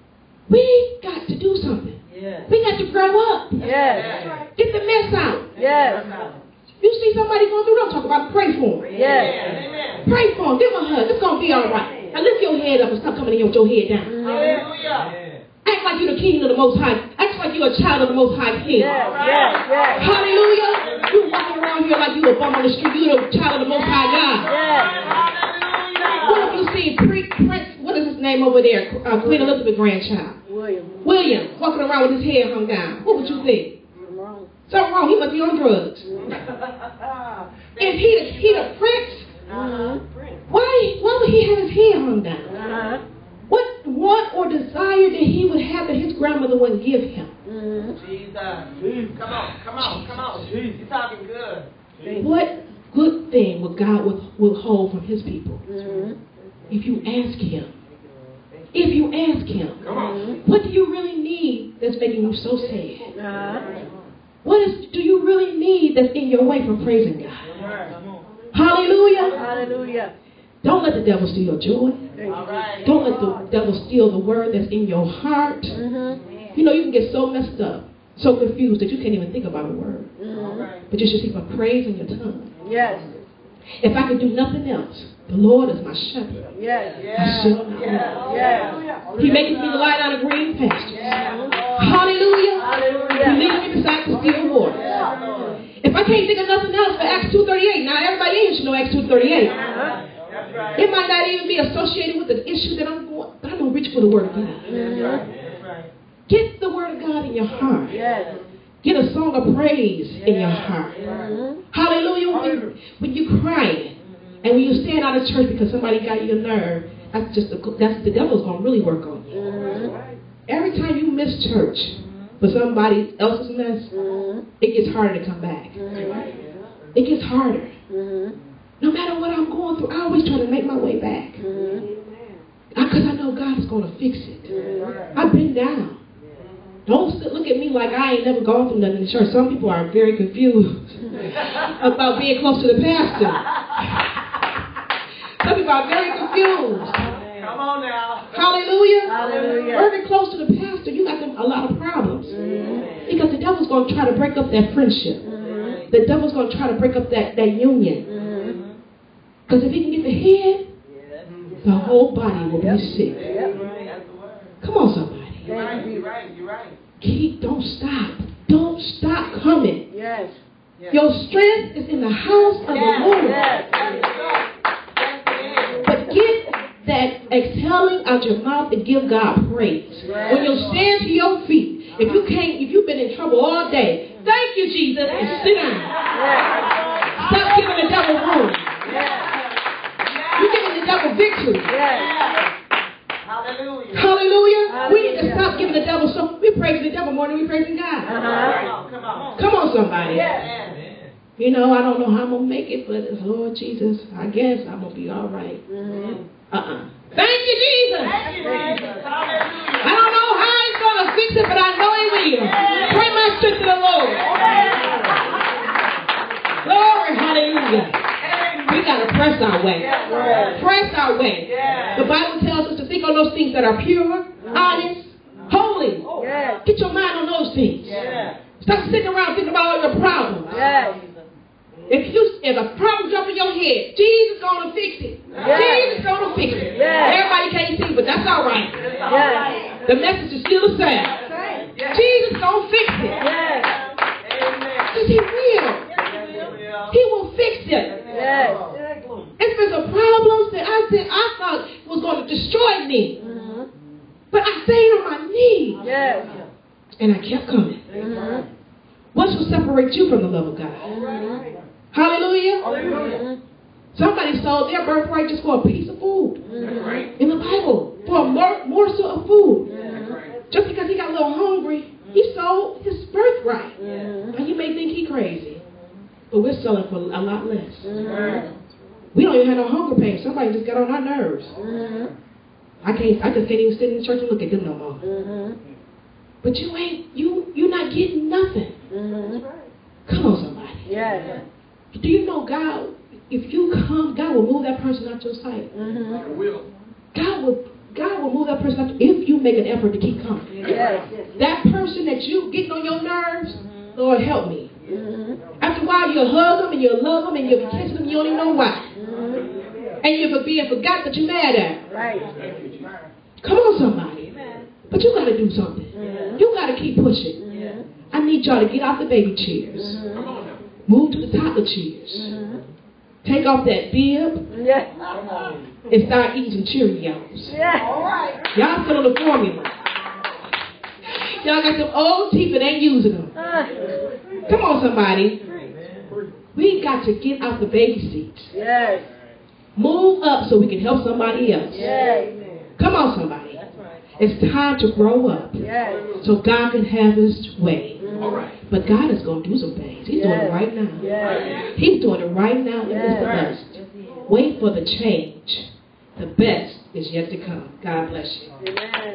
We got to do something. Yes. We got to grow up. Yes. Get the mess out. Yes. You see somebody going through, don't talk about it. Pray for them. Yes. Pray for them. Give them a hug. It's going to be all right. Now lift your head up and stop coming in with your head down. Hallelujah. Act like you're the king of the Most High. Act like you're a child of the Most High King. Yes, yes, yes. Hallelujah. You walking around here like you a bum on the street. You're the child of the Most High God. Yes. What have you seen? Pre- Prince, what is his name over there? Uh, Queen Elizabeth grandchild. William. William, walking around with his head hung down. What would you think? I'm wrong. Something wrong. He must be on drugs. If he the, he the prince, Uh-huh. why, why would he have his head hung down? Uh-huh. What want or desire that he would have that his grandmother wouldn't give him? Mm-hmm. Jesus. Come on, come on, come on. You're talking good. What good thing would God withhold from his people? Mm-hmm. If you ask him. If you ask him. Come on. What do you really need that's making you so sad? Uh-huh. What is do you really need that's in your way from praising God? Hallelujah. Hallelujah. Don't let the devil steal your joy. All right. Don't let the devil steal the word that's in your heart. Mm-hmm. You know, you can get so messed up, so confused that you can't even think about a word. Mm-hmm. But you should keep a praise in your tongue. Yes. If I could do nothing else, the Lord is my shepherd. Yes. I shall not Yes. want. Yes. He makes me lie down in green pastures. Yes. Hallelujah. Hallelujah. He leads me beside the still waters. If I can't think of nothing else for Acts two thirty-eight, now everybody in here should know Acts two thirty-eight. Uh-huh. That's right. It might not even be associated with the issue that I'm going, but I'm going to reach for the word of God. Mm-hmm. Get the word of God in your heart. Yes. Get a song of praise in your heart. Mm-hmm. Hallelujah. When, when you're crying and when you're staying out of church because somebody got your nerve, that's just the, that's the devil's going to really work on you. Mm-hmm. Every time you miss church for somebody else's mess, Mm-hmm. it gets harder to come back. Mm-hmm. It gets harder. Mm-hmm. No matter what I'm going through, I always try to make my way back. Because I know God is going to fix it. Mm-hmm. I've been down. Don't sit, look at me like I ain't never gone through nothing in church. Some people are very confused about being close to the pastor. Some people are very confused. Come on now. Hallelujah. Hallelujah. Very close to the pastor, you got them a lot of problems. Mm-hmm. Because the devil's going to try to break up that friendship. Mm-hmm. The devil's going to try to break up that, that union. Because if he can get the head, the whole body will be sick. Come on, somebody. You're right, you're right, you're right. Keep, don't stop. Don't stop coming. Yes. Your strength is in the house of the Lord. Yes. But get that exhaling out your mouth and give God praise. When you stand to your feet, if you can't, if you've been in trouble all day, thank you, Jesus, and sit down. Stop giving the devil room. You're giving the devil victory. Hallelujah. Hallelujah. We need to stop giving the devil so we're praising the devil more than we're praising God. Uh-huh. Come on. Come on, somebody. Yes. You know, I don't know how I'm going to make it, but Lord Jesus, I guess I'm going to be all right. Mm-hmm. Uh-uh. Thank you, Jesus. Thank you, Jesus. Hallelujah. I don't know how he's going to fix it, but I know he will. Pray my strength to the Lord. Glory, hallelujah. We got to press our way. Press our way. The Bible tells us to think on those things that are pure, honest, holy. Get your mind on those things. Stop sitting around thinking about all your problems. If you if a problem jump in your head, Jesus gonna fix it. Jesus gonna fix it. Everybody can't see, but that's all right. The message is still the same. Jesus gonna fix it. Because he will. He will fix it. It's been some problems that I said I thought was going to destroy me. But I stayed on my knees. And I kept coming. What shall separate you from the love of God? Hallelujah. Hallelujah. Somebody sold their birthright just for a piece of food. Mm-hmm. In the Bible. For a mor- morsel of food. Mm-hmm. Just because he got a little hungry, he sold his birthright. Mm-hmm. Now you may think he crazy, but we're selling for a lot less. Mm-hmm. We don't even have no hunger pain. Somebody just got on our nerves. Mm-hmm. I can't. I just can't even sit in the church and look at them no more. Mm-hmm. But you ain't. You you're not getting nothing. Mm-hmm. Come on, somebody. Yeah. Do you know God? If you come, God will move that person out your sight. Mm-hmm. God will God will move that person up if you make an effort to keep coming. Yes. That person that you getting on your nerves, Lord help me. After a while you'll hug them and you'll love them and you'll be kissing them, you don't even know why. And you'll be and forgot that you're mad at them. Right. Come on, somebody. But you got to do something. You got to keep pushing. I need y'all to get off the baby chairs. Move to the toddler chairs. Take off that bib and start eating Cheerios. Y'all still on the formula. Y'all got some old teeth and ain't using them. Come on, somebody. We got to get out the baby seats. Yes. Move up so we can help somebody else. Yes. Come on, somebody. It's time to grow up. Yes. So God can have his way. All right. But God is going to do some things. He's Yes. doing it right now. Yes. He's doing it right now in the midst of Yes. us. Wait for the change. The best is yet to come. God bless you. Amen.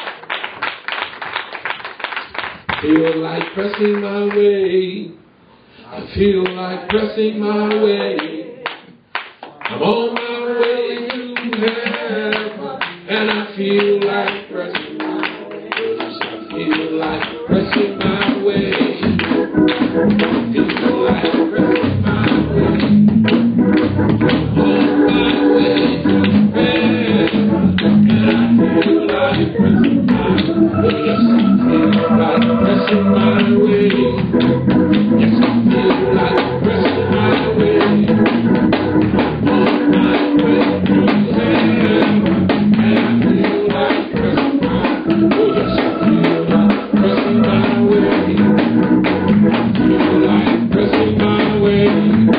Feel like pressing my way. I feel like pressing my way. I'm on my way to heaven, and I feel like pressing my way. I feel like pressing my way. I feel like pressing my way. On my way to heaven, and I feel like pressing my way. Yes, I feel like pressing my way. Yes, I feel like pressing my way. On my way to heaven, and I feel like pressing my way. Oh, yes, I feel like pressing my way. I feel like pressing my way.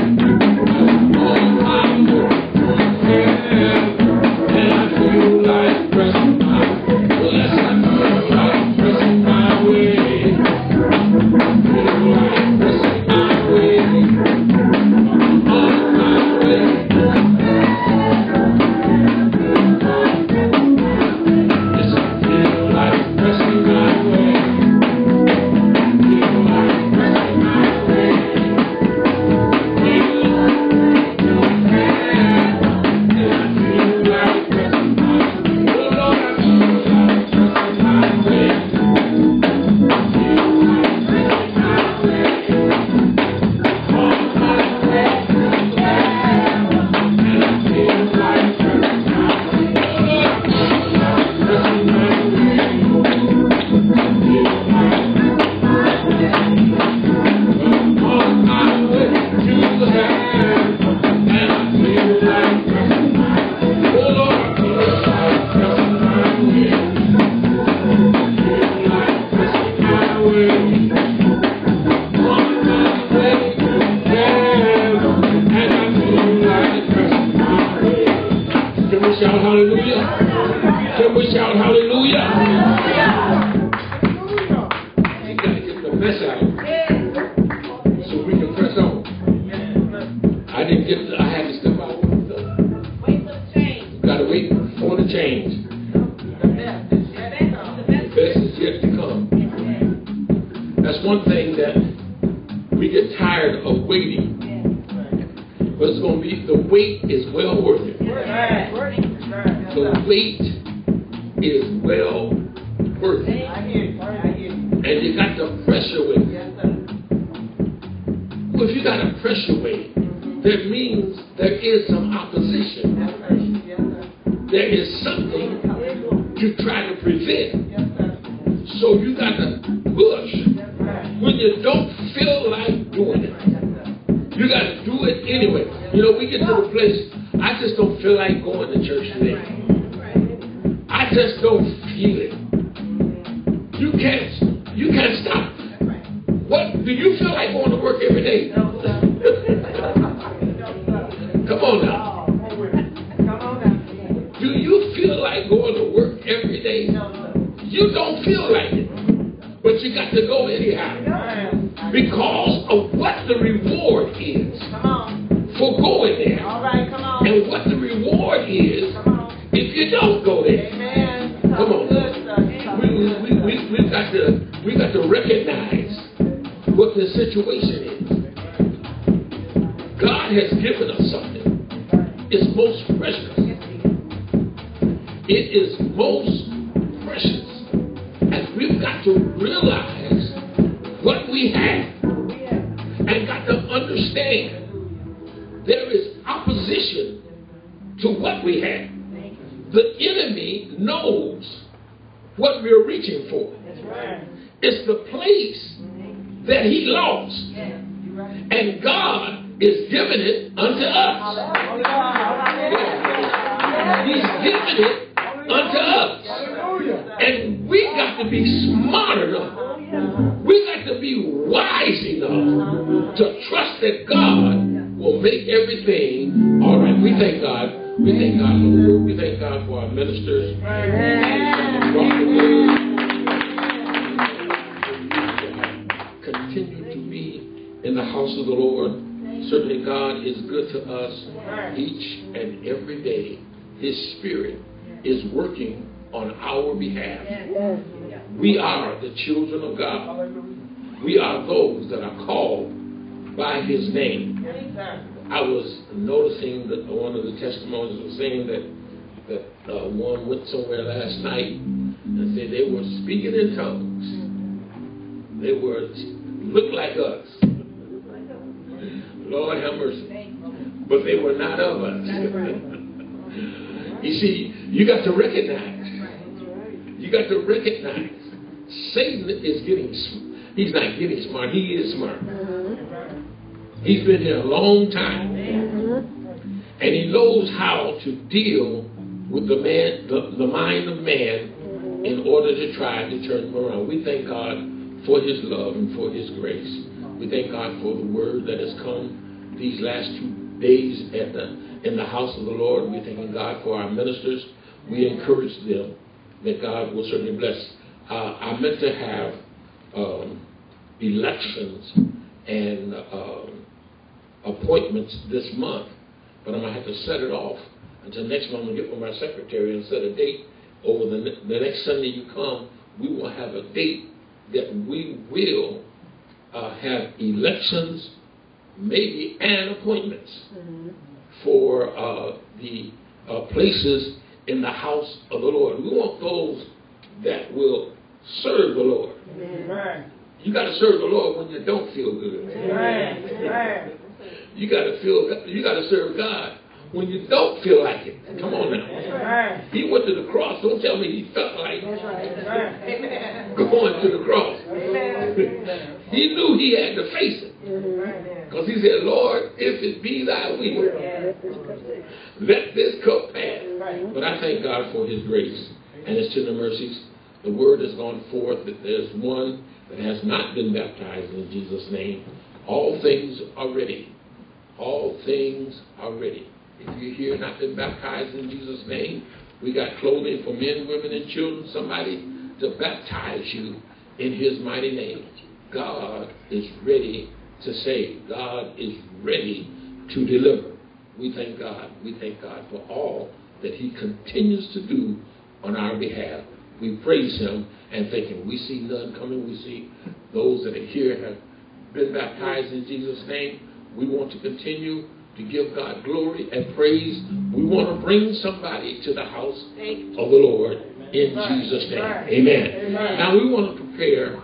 On my way to heaven, and I feel like pressing my way. Oh, yes, I feel like pressing my way. Shout hallelujah. Can we shout hallelujah? You gotta get the mess out so we can press on. I didn't get the, I had to step out. Wait for the change. You gotta wait for the change. The best is yet to come. That's one thing that we get tired of waiting. But it's going to be, the wait is well worth it. The wait is well worth it. And you got to press your way. Well, if you got to press your way, that means there is some opposition. There is something you try to prevent. So you got to push when you don't feel like doing it. You got to do it anyway. You know, we get to the place, I just don't feel like going to church today. I just don't feel it. You can't, you can't stop. What, do you feel like going to work every day? Come on now. Do you feel like going to work every day? You don't feel like it. But you got to go anyhow. Because of what the reward is for going there. And what the reward is if you don't go there. Come on. We, we, we, we've got to, we got to recognize what the situation is. God has given us something. It's most precious. it is most precious. And we've got to realize what we have and got to understand there is opposition to what we have. The enemy knows what we're reaching for. It's the place that he lost. And God is giving it unto us. He's giving it unto us. And we got to be smart enough. We got to be wise enough to trust that God will make everything all right. We thank God. We thank God for the word. We thank God for our ministers. Continue to be in the house of the Lord. Certainly God is good to us each and every day. His Spirit is working on our behalf. We are the children of God. We are those that are called by His name. I was noticing that one of the testimonies was saying that that uh, one went somewhere last night and said they were speaking in tongues. They were looked like us. Lord have mercy. But they were not of us. You see, you got to recognize. You got to recognize. Satan is getting, he's not getting smart. He is smart. He's been here a long time. And he knows how to deal with the man, the, the mind of man in order to try to turn him around. We thank God for His love and for His grace. We thank God for the word that has come these last two days at the, in the house of the Lord. We're thanking God for our ministers. We encourage them that God will certainly bless. Uh, I meant to have um, elections and uh, appointments this month, but I'm going to have to set it off until next month. I'm going to get with my secretary and set a date. Over the, ne- the next Sunday you come, we will have a date that we will uh, have elections, maybe, and appointments mm-hmm. for uh, the uh, places in the house of the Lord. We want those that will serve the Lord. Amen. You got to serve the Lord when you don't feel good. Amen. You got to feel. You got to serve God when you don't feel like it. Come on now. Amen. He went to the cross. Don't tell me he felt like Amen. going to the cross. Amen. He knew he had to face it. Because he said, Lord, if it be thy will, let this cup pass. But I thank God for His grace and His tender mercies. The word has gone forth that there's one that has not been baptized in Jesus' name. All things are ready. All things are ready. If you're here not been baptized in Jesus' name, we got clothing for men, women, and children. Somebody to baptize you in His mighty name. God is ready to save. God is ready to deliver. We thank God. We thank God for all that He continues to do on our behalf. We praise Him and thank Him. We see none coming. We see those that are here have been baptized in Jesus' name. We want to continue to give God glory and praise. We want to bring somebody to the house of the Lord in Jesus' name. Amen. Now we want to prepare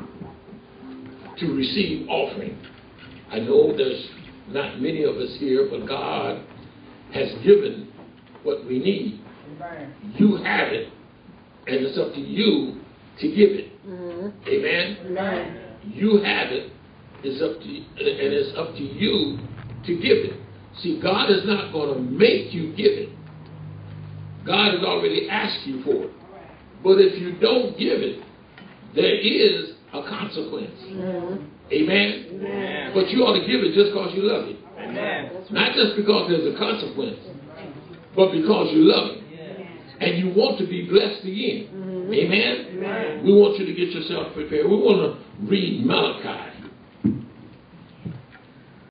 to receive offering. I know there's not many of us here, but God has given what we need. You have it, and it's up to you to give it. Mm-hmm. Amen? Amen. You have it, it's up to, and it's up to you to give it. See, God is not going to make you give it. God has already asked you for it. But if you don't give it, there is a consequence. Mm-hmm. Amen? Amen? But you ought to give it just because you love it. Amen. Not just because there's a consequence, but because you love it. And you want to be blessed again. Mm-hmm. Amen? Amen? We want you to get yourself prepared. We want to read Malachi.